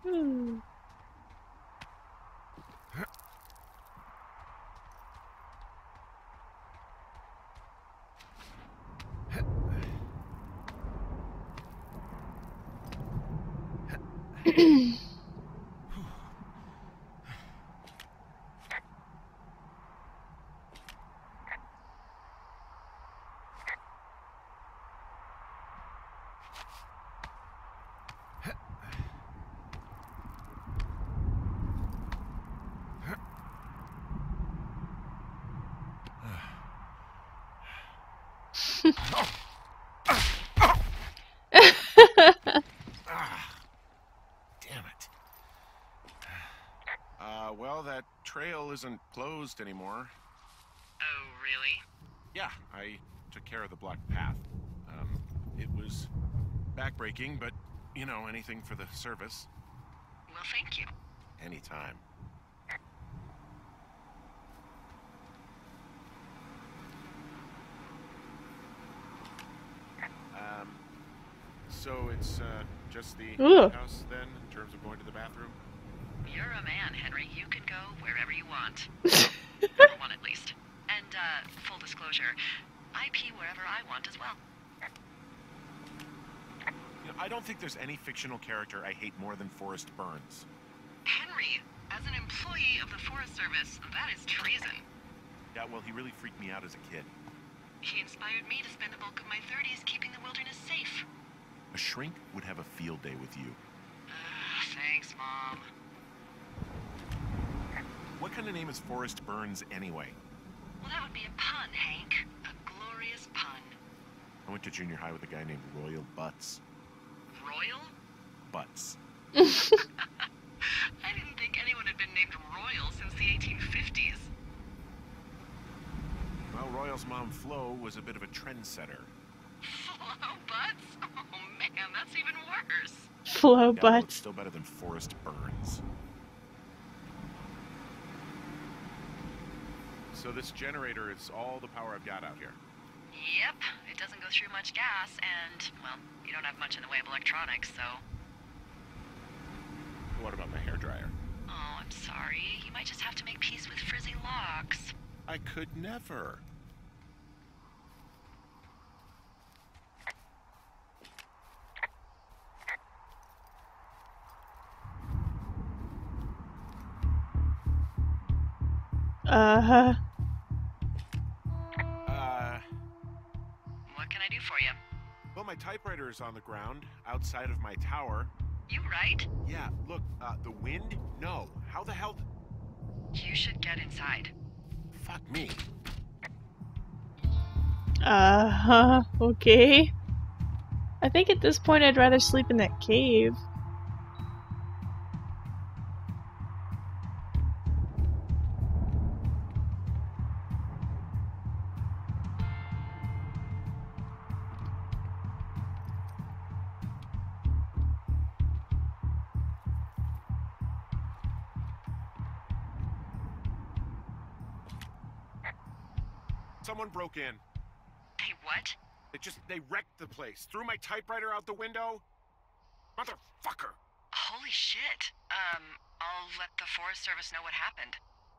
Hmm. Ah, damn it. Well, that trail isn't closed anymore. Oh, really? Yeah, I took care of the blocked path. It was backbreaking, but, you know, anything for the service. Well, thank you. Anytime. So it's, just the Ooh. house, then, in terms of going to the bathroom? You're a man, Henry. You can go wherever you want. Number one, at least. And, full disclosure, I pee wherever I want as well. You know, I don't think there's any fictional character I hate more than Forrest Burns. Henry, as an employee of the Forest Service, that is treason. Yeah, well, he really freaked me out as a kid. He inspired me to spend the bulk of my 30s keeping the wilderness safe. A shrink would have a field day with you. Thanks, Mom. What kind of name is Forrest Burns, anyway? Well, that would be a pun, Hank. A glorious pun. I went to junior high with a guy named Royal Butts. Royal? Butts. I didn't think anyone had been named Royal since the 1850s. Well, Royal's mom, Flo, was a bit of a trendsetter. Flo Butts? Oh, man, that's even worse. Flow Yeah, well, it's butts. still better than Forrest Burns. So this generator is all the power I've got out here. Yep, it doesn't go through much gas, and, well, you don't have much in the way of electronics, so... What about my hairdryer? Oh, I'm sorry. You might just have to make peace with frizzy locks. I could never. Uh-huh. What can I do for you? Well, my typewriter is on the ground, outside of my tower. You right? Yeah, look, the wind? No. How the hell... You should get inside. Fuck me. Uh-huh. Okay. I think at this point I'd rather sleep in that cave. Someone broke in. Hey, what? They wrecked the place. Threw my typewriter out the window. Motherfucker. Holy shit. I'll let the Forest Service know what happened.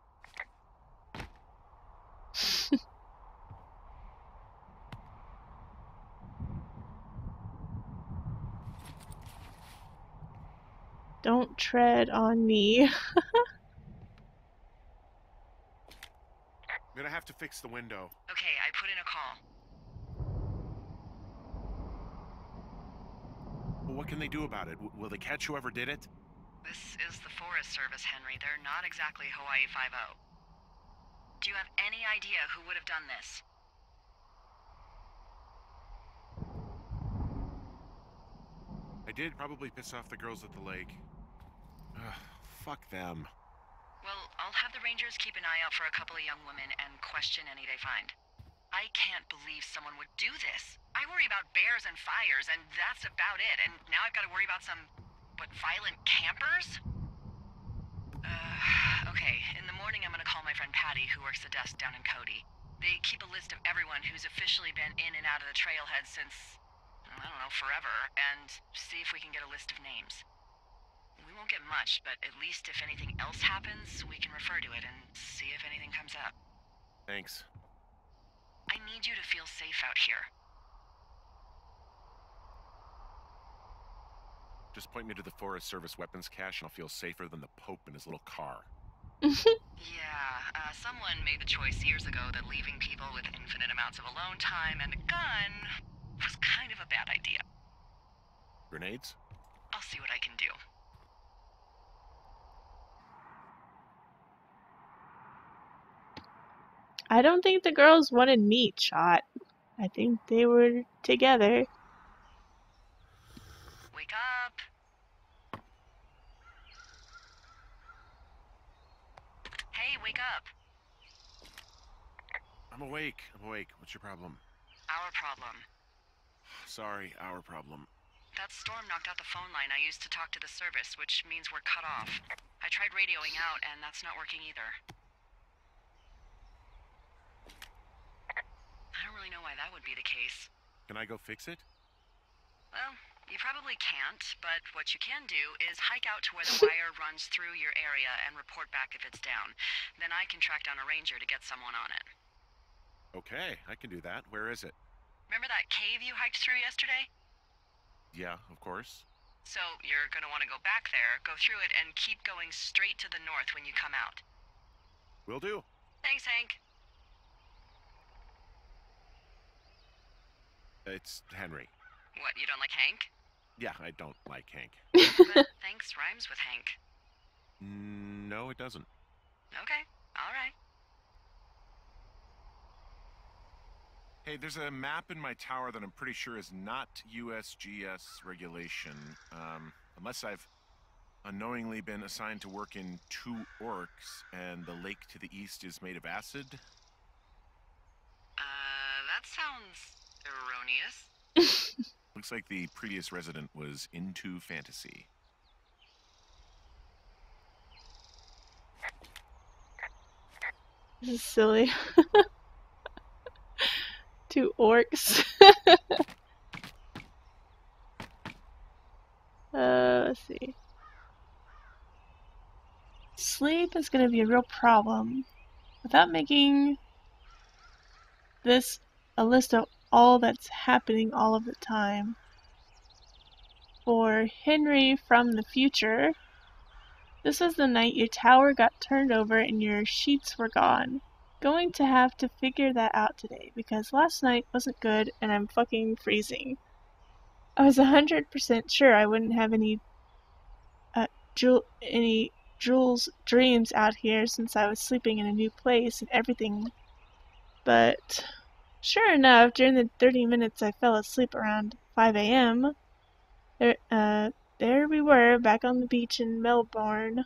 Don't tread on me. I'm gonna have to fix the window. Okay, I put in a call. Well, what can they do about it? Will they catch whoever did it? This is the Forest Service, Henry. They're not exactly Hawaii Five-0. Do you have any idea who would have done this? I did probably piss off the girls at the lake. Ugh, fuck them. Well, I'll have the Rangers keep an eye out for a couple of young women and question any they find. I can't believe someone would do this. I worry about bears and fires, and that's about it. And now I've got to worry about some, violent campers? Okay, in the morning I'm gonna call my friend Patty, who works the desk down in Cody. They keep a list of everyone who's officially been in and out of the trailhead since, I don't know, forever, and see if we can get a list of names. We won't won't get much, but at least if anything else happens, we can refer to it and see if anything comes up. Thanks. I need you to feel safe out here. Just point me to the Forest Service weapons cache and I'll feel safer than the Pope in his little car. Yeah, someone made the choice years ago that leaving people with infinite amounts of alone time and a gun was kind of a bad idea. Grenades? I'll see what I can do. I don't think the girls wanted meat shot. I think they were together. Wake up! Hey, wake up! I'm awake. What's your problem? Our problem. Sorry, our problem. That storm knocked out the phone line I used to talk to the service, which means we're cut off. I tried radioing out, and that's not working either. I don't really know why that would be the case. Can I go fix it? Well, you probably can't, but what you can do is hike out to where the wire runs through your area and report back if it's down. Then I can track down a ranger to get someone on it. Okay, I can do that. Where is it? Remember that cave you hiked through yesterday? Yeah, of course. So you're gonna want to go back there, go through it, and keep going straight to the north when you come out. Will do. Thanks, Hank. It's Henry. What, you don't like Hank? Yeah, I don't like Hank. But thanks rhymes with Hank. No, it doesn't. Okay, alright. Hey, there's a map in my tower that I'm pretty sure is not USGS regulation. Unless I've unknowingly been assigned to work in 2 orcs, and the lake to the east is made of acid. That sounds erroneous. Looks like the previous resident was into fantasy. This is silly. 2 orcs. Let's see. Sleep is gonna be a real problem. Without making this a list of all that's happening all of the time. For Henry from the future, this was the night your tower got turned over and your sheets were gone. Going to have to figure that out today because last night wasn't good and I'm fucking freezing. I was 100% sure I wouldn't have any Jules dreams out here since I was sleeping in a new place and everything. But sure enough, during the 30 minutes I fell asleep around 5 a.m., there we were, back on the beach in Melbourne.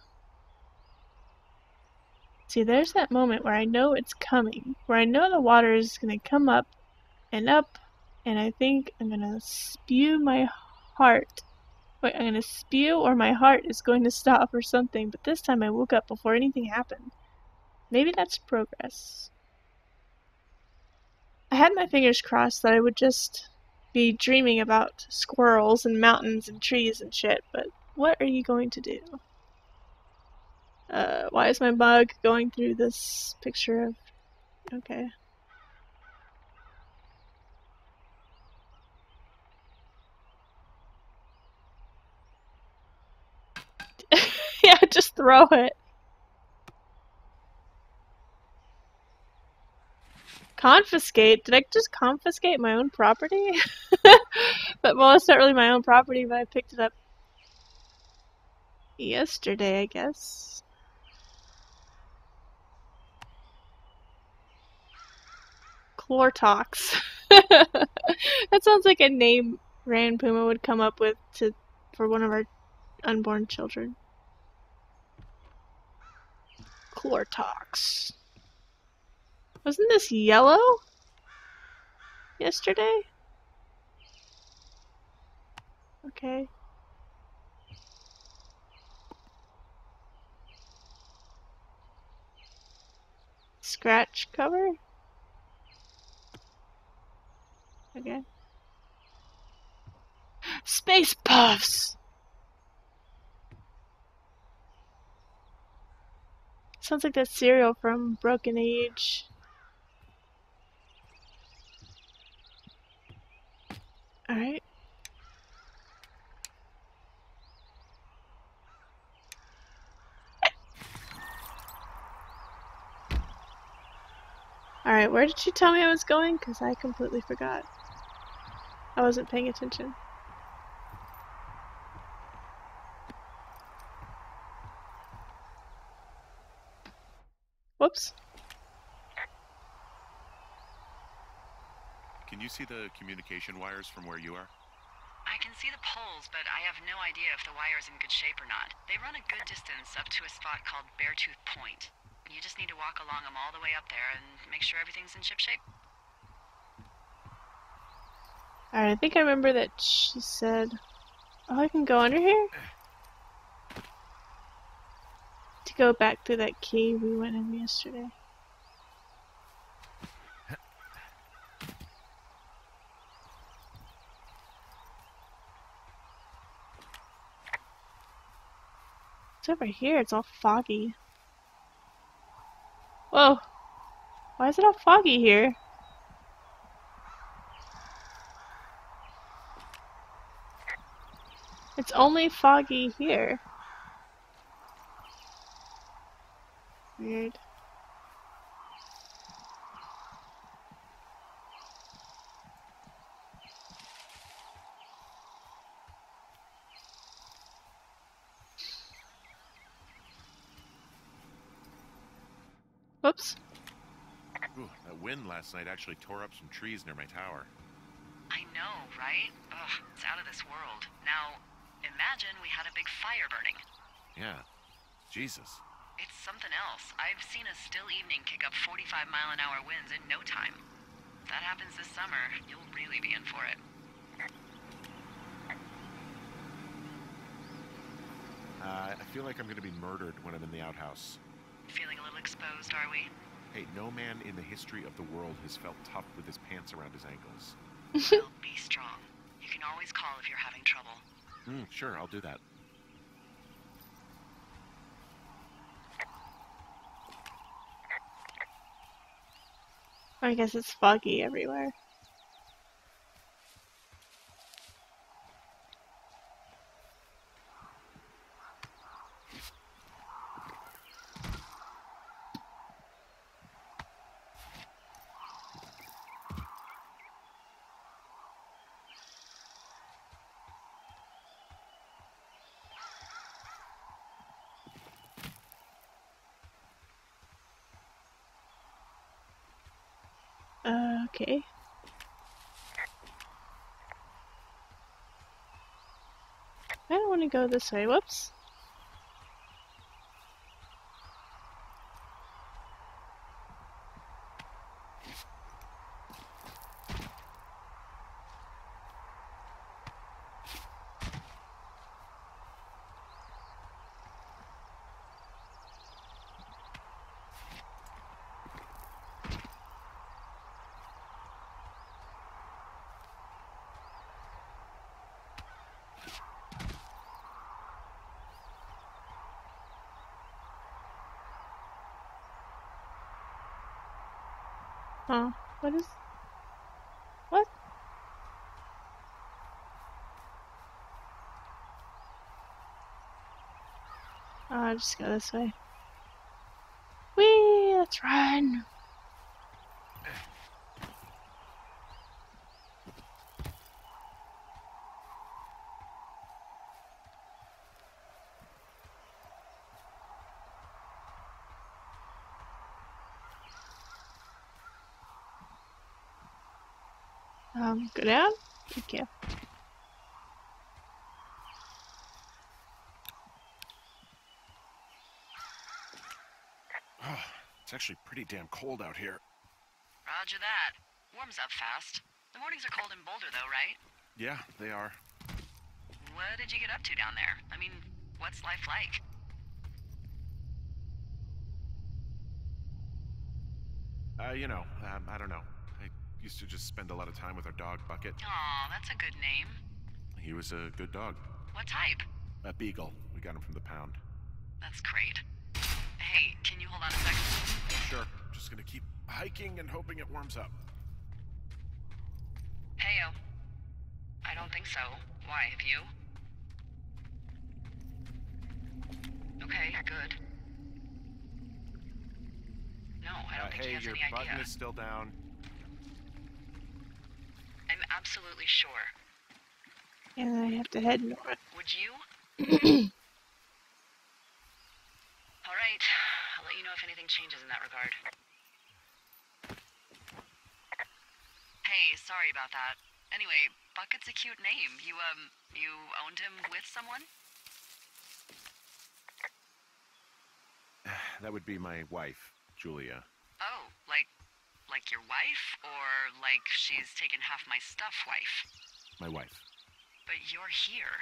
See, there's that moment where I know it's coming, where I know the water is going to come up, and I think I'm going to spew my heart. Wait, I'm going to spew or my heart is going to stop or something, but this time I woke up before anything happened. Maybe that's progress. I had my fingers crossed that I would just be dreaming about squirrels and mountains and trees and shit, but what are you going to do? Why is my bug going through this picture of... Okay. Yeah, just throw it. Confiscate? Did I just confiscate my own property? But, well, it's not really my own property, but I picked it up yesterday, I guess. Chlortox. That sounds like a name Rand Puma would come up with for one of our unborn children. Chlortox. Wasn't this yellow yesterday? Okay. Scratch cover? Okay. Space Puffs! Sounds like that cereal from Broken Age. Alright. Alright, where did you tell me I was going? Because I completely forgot. I wasn't paying attention. Whoops. Can you see the communication wires from where you are? I can see the poles, but I have no idea if the wire's in good shape or not. They run a good distance up to a spot called Beartooth Point. You just need to walk along them all the way up there and make sure everything's in ship shape. Alright, I think I remember that she said... Oh, I can go under here? To go back through that cave we went in yesterday. It's over here, it's all foggy. Whoa! Why is it all foggy here? It's only foggy here. Weird. Whoops. Ooh, that wind last night actually tore up some trees near my tower. I know, right? Ugh, it's out of this world. Now, imagine we had a big fire burning. Yeah. Jesus. It's something else. I've seen a still evening kick up 45-mile-an-hour winds in no time. If that happens this summer, you'll really be in for it. I feel like I'm gonna be murdered when I'm in the outhouse. Feeling a little exposed, are we? Hey, no man in the history of the world has felt tough with his pants around his ankles. Well, be strong. You can always call if you're having trouble. Sure, I'll do that. I guess it's foggy everywhere. Okay. I don't want to go this way. Whoops. Huh. What is... What? Oh, I'll just go this way. Whee! Let's run! Go down? Thank you. It's actually pretty damn cold out here. Roger that. Warms up fast. The mornings are cold in Boulder, though, right? Yeah, they are. What did you get up to down there? I mean, what's life like? I don't know. I used to just spend a lot of time with our dog, Bucket. Aw, that's a good name. He was a good dog. What type? A beagle. We got him from the pound. That's great. Hey, can you hold on a second? Sure. Just gonna keep hiking and hoping it warms up. Heyo. I don't think so. Why, have you? Okay, good. No, I don't think he Hey, has your any button idea. is still down. I'm absolutely sure. And I have to head north. Would you? All right. I'll let you know if anything changes in that regard. Hey, sorry about that. Anyway, Bucket's a cute name. You owned him with someone? That would be my wife, Julia. Oh, like your wife? Or like she's taken half my stuff wife? My wife. But you're here.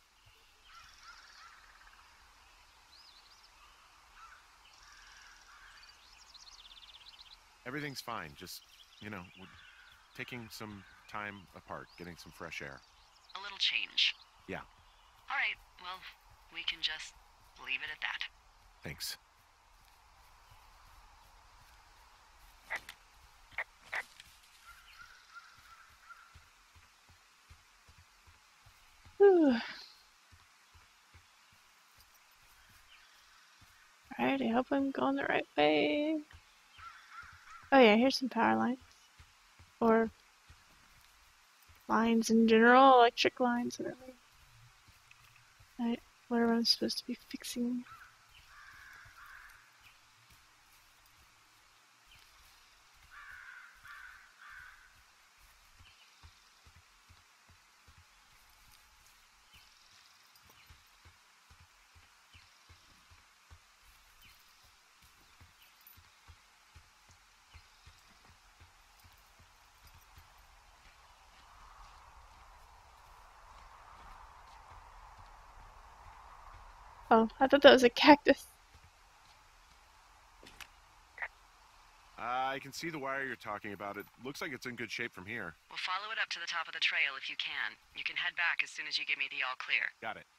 Everything's fine. Just, we're taking some time apart, getting some fresh air. A little change. Yeah, All right, well, we can just leave it at that. thanks. Whew. Alright, I hope I'm going the right way. Oh yeah, here's some power lines. Or lines in general, electric lines, whatever I'm supposed to be fixing. Oh, I thought that was a cactus. I can see the wire you're talking about. It looks like it's in good shape from here. We'll follow it up to the top of the trail if you can. You can head back as soon as you give me the all clear. Got it.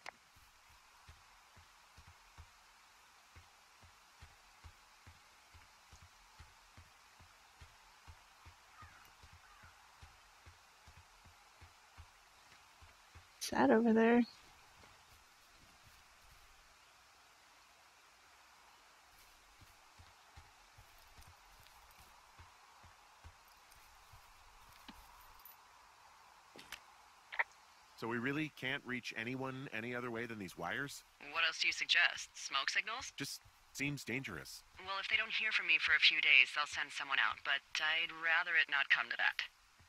What's that over there? So we really can't reach anyone any other way than these wires? What else do you suggest? Smoke signals? Just seems dangerous. Well, if they don't hear from me for a few days, they'll send someone out, but I'd rather it not come to that.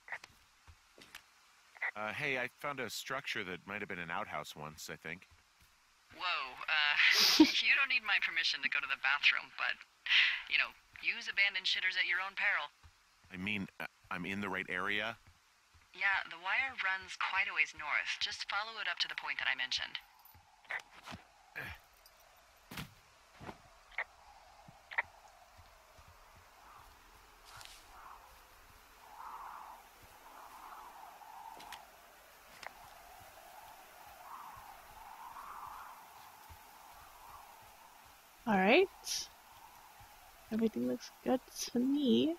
Hey, I found a structure that might have been an outhouse once, I think. Whoa, you don't need my permission to go to the bathroom, but, use abandoned shitters at your own peril. I mean, I'm in the right area? Yeah, the wire runs quite a ways north. Just follow it up to the point that I mentioned. Alright. Everything looks good to me.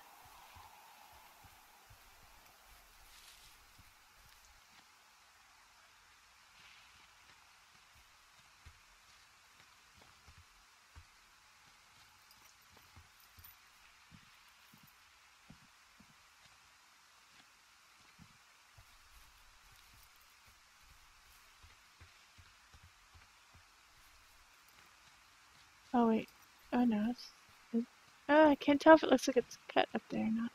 Oh wait. Oh no. I can't tell if it looks like it's cut up there or not.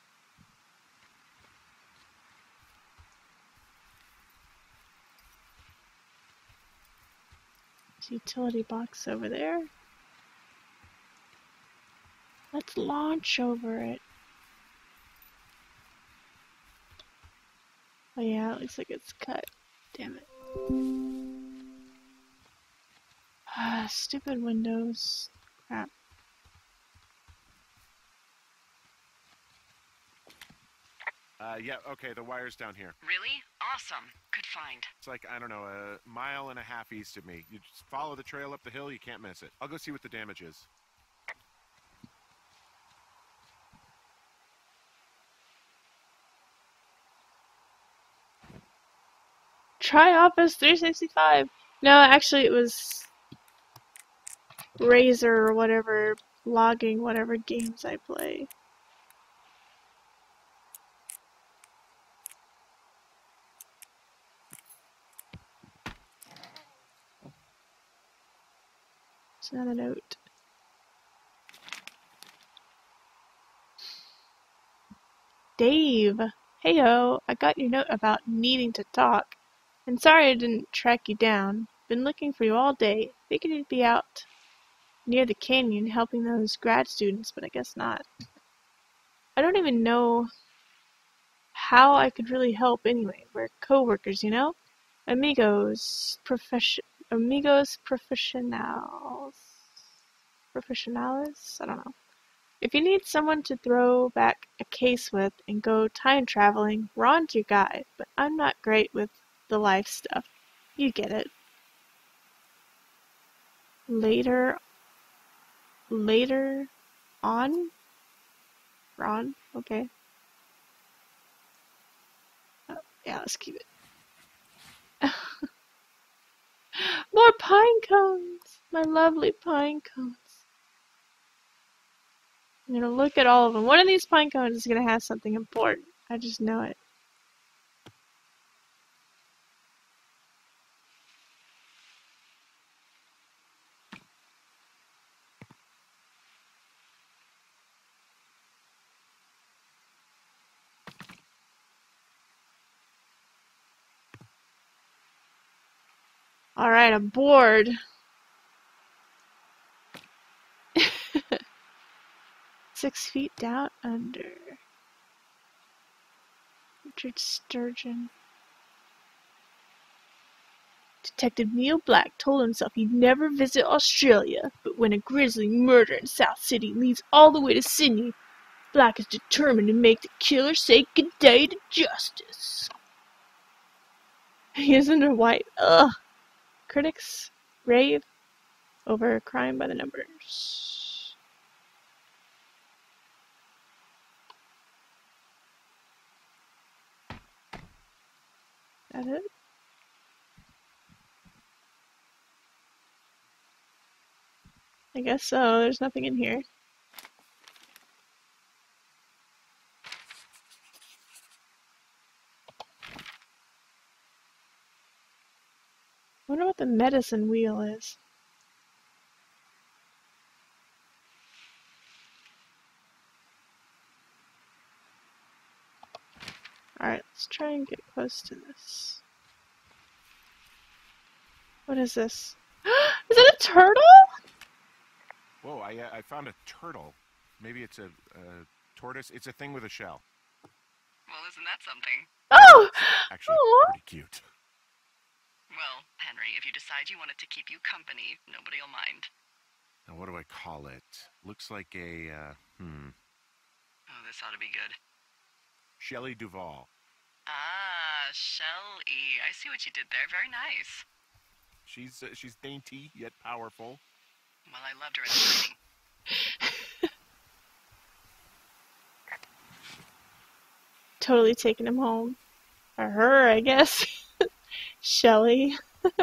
There's a utility box over there. Let's launch over it. Oh yeah, it looks like it's cut. Damn it. Ah, stupid windows. Crap. Yeah, okay, the wire's down here. Really? Awesome. Good find. It's like, I don't know, a mile and a half east of me. You just follow the trail up the hill, you can't miss it. I'll go see what the damage is. Try Office 365. No, actually it was Razer or whatever, logging whatever games I play. It's another note. Dave! Heyo, I got your note about needing to talk. And sorry I didn't track you down. Been looking for you all day. Figured you'd be out near the canyon helping those grad students, but I guess not. I don't even know how I could really help anyway. We're co-workers, you know? Amigos professionals. Professionales? I don't know. If you need someone to throw back a case with and go time traveling, Ron's your guy, but I'm not great with the life stuff. You get it. Later on? Ron? Okay. Oh, yeah, let's keep it. More pine cones! My lovely pine cones. I'm gonna look at all of them. One of these pine cones is gonna have something important. I just know it. Alright, I'm bored. 6 feet down under. Richard Sturgeon. Detective Neil Black told himself he'd never visit Australia, but when a grisly murder in South City leads all the way to Sydney, Black is determined to make the killer say goodday to justice. He is under white. Ugh. Critics rave over Crime by the Numbers. That it? I guess so. There's nothing in here. I wonder what the medicine wheel is. Alright, let's try and get close to this. What is this? Is it a turtle? Whoa, I found a turtle. Maybe it's a tortoise. It's a thing with a shell. Well, isn't that something? Oh! Actually, Aw. pretty cute. Well, Henry, if you decide you want it to keep you company, nobody'll mind. Now, what do I call it? Looks like a, Oh, this ought to be good. Shelley Duvall. Ah, Shelley. I see what you did there. Very nice. She's dainty, yet powerful. Well, I loved her in the training. Totally taking him home. Or her, I guess. Shelley.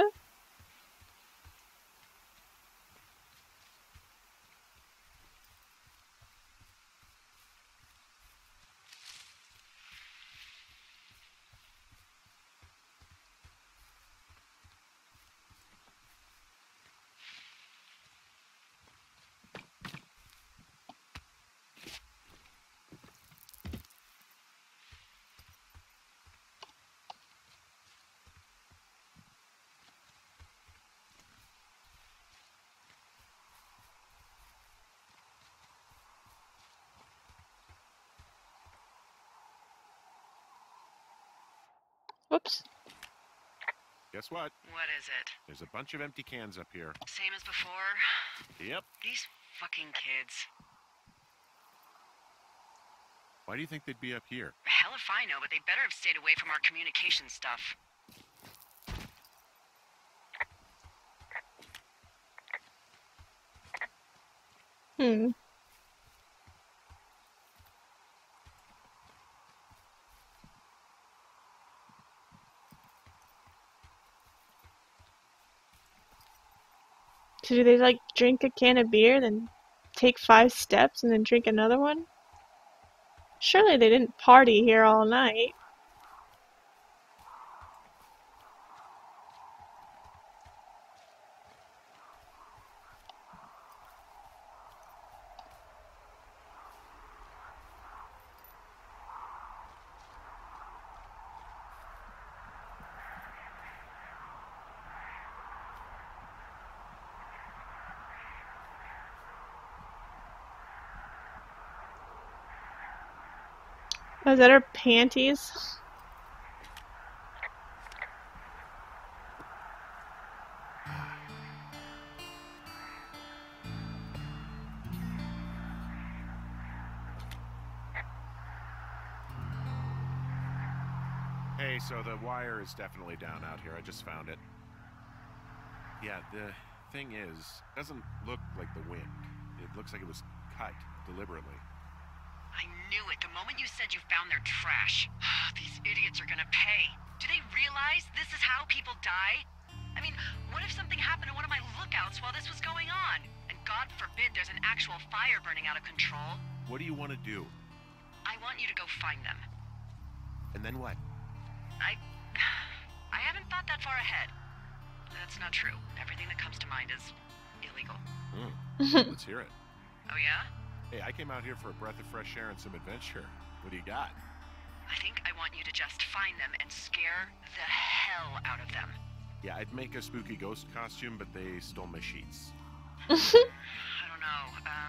Whoops. Guess what? What is it? There's a bunch of empty cans up here. Same as before? Yep. These fucking kids. Why do you think they'd be up here? hell if I know, but they better have stayed away from our communication stuff. So do they like drink a can of beer, then take 5 steps, and then drink another one? Surely they didn't party here all night. Oh, is that her panties? Hey, so the wire is definitely down out here. I just found it. Yeah, the thing is, it doesn't look like the wind. It looks like it was cut deliberately. I knew it the moment you said you found their trash. These idiots are gonna pay. Do they realize this is how people die? I mean, what if something happened to one of my lookouts while this was going on? And God forbid there's an actual fire burning out of control. What do you want to do? I want you to go find them. And then what? I haven't thought that far ahead. That's not true. Everything that comes to mind is illegal. Let's hear it. Oh yeah? Hey, I came out here for a breath of fresh air and some adventure. What do you got? I think I want you to just find them and scare the hell out of them. Yeah, I'd make a spooky ghost costume, but they stole my sheets. I don't know.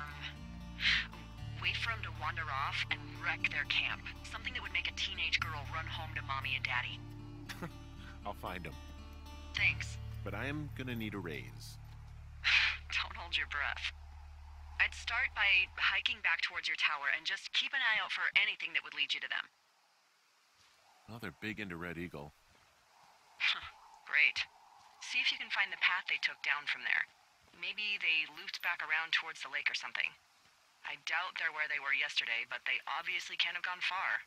Wait for them to wander off and wreck their camp. Something that would make a teenage girl run home to mommy and daddy. I'll find them. Thanks. But I am gonna need a raise. Don't hold your breath. I'd start by hiking back towards your tower and just keep an eye out for anything that would lead you to them. Well, they're big into Red Eagle. Great. See if you can find the path they took down from there. Maybe they looped back around towards the lake or something. I doubt they're where they were yesterday, but they obviously can't have gone far.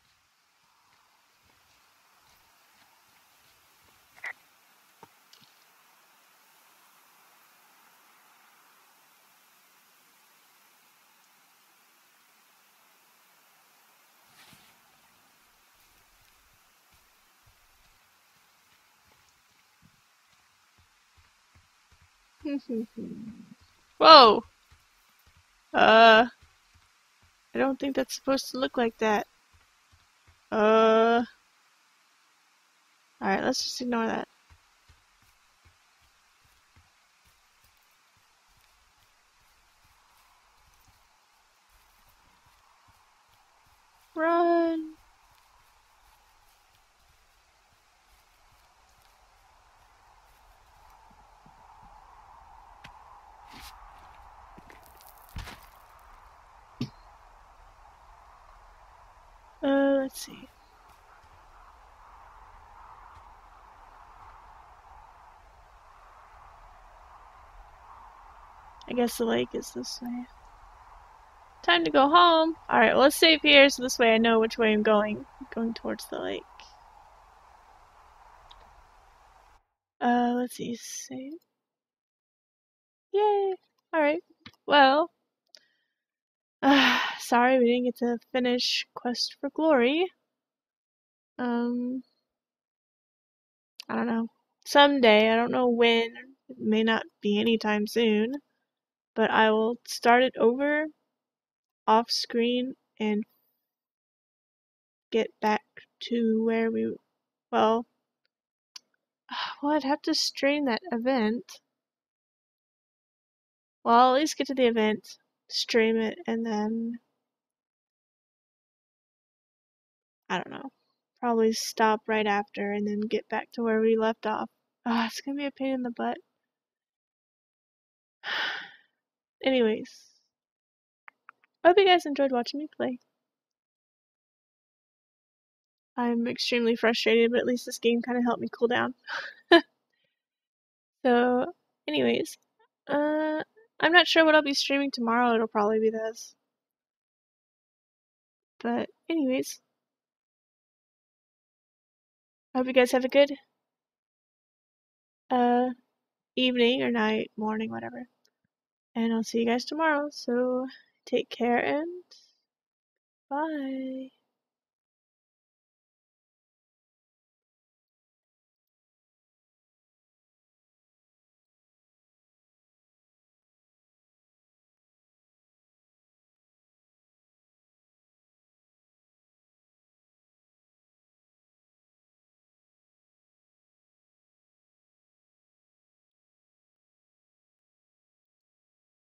Whoa! I don't think that's supposed to look like that. Alright, let's just ignore that. Run! Let's see. I guess the lake is this way. Time to go home. Alright, well, let's save here so this way I know which way I'm going. I'm going towards the lake. Let's see. Save. Yay! Alright. Well. Sorry we didn't get to finish Quest for Glory. I don't know. Someday, I don't know when. It may not be anytime soon. But I will start it over off screen and get back to where we, well, I'd have to stream that event. Well, I'll at least get to the event, stream it, and then, I don't know, probably stop right after and then get back to where we left off. It's gonna be a pain in the butt. Anyways, I hope you guys enjoyed watching me play. I'm extremely frustrated, but at least this game kind of helped me cool down. So, anyways, I'm not sure what I'll be streaming tomorrow. It'll probably be this. But, anyways, I hope you guys have a good evening or night, morning, whatever. And I'll see you guys tomorrow. So, take care and bye.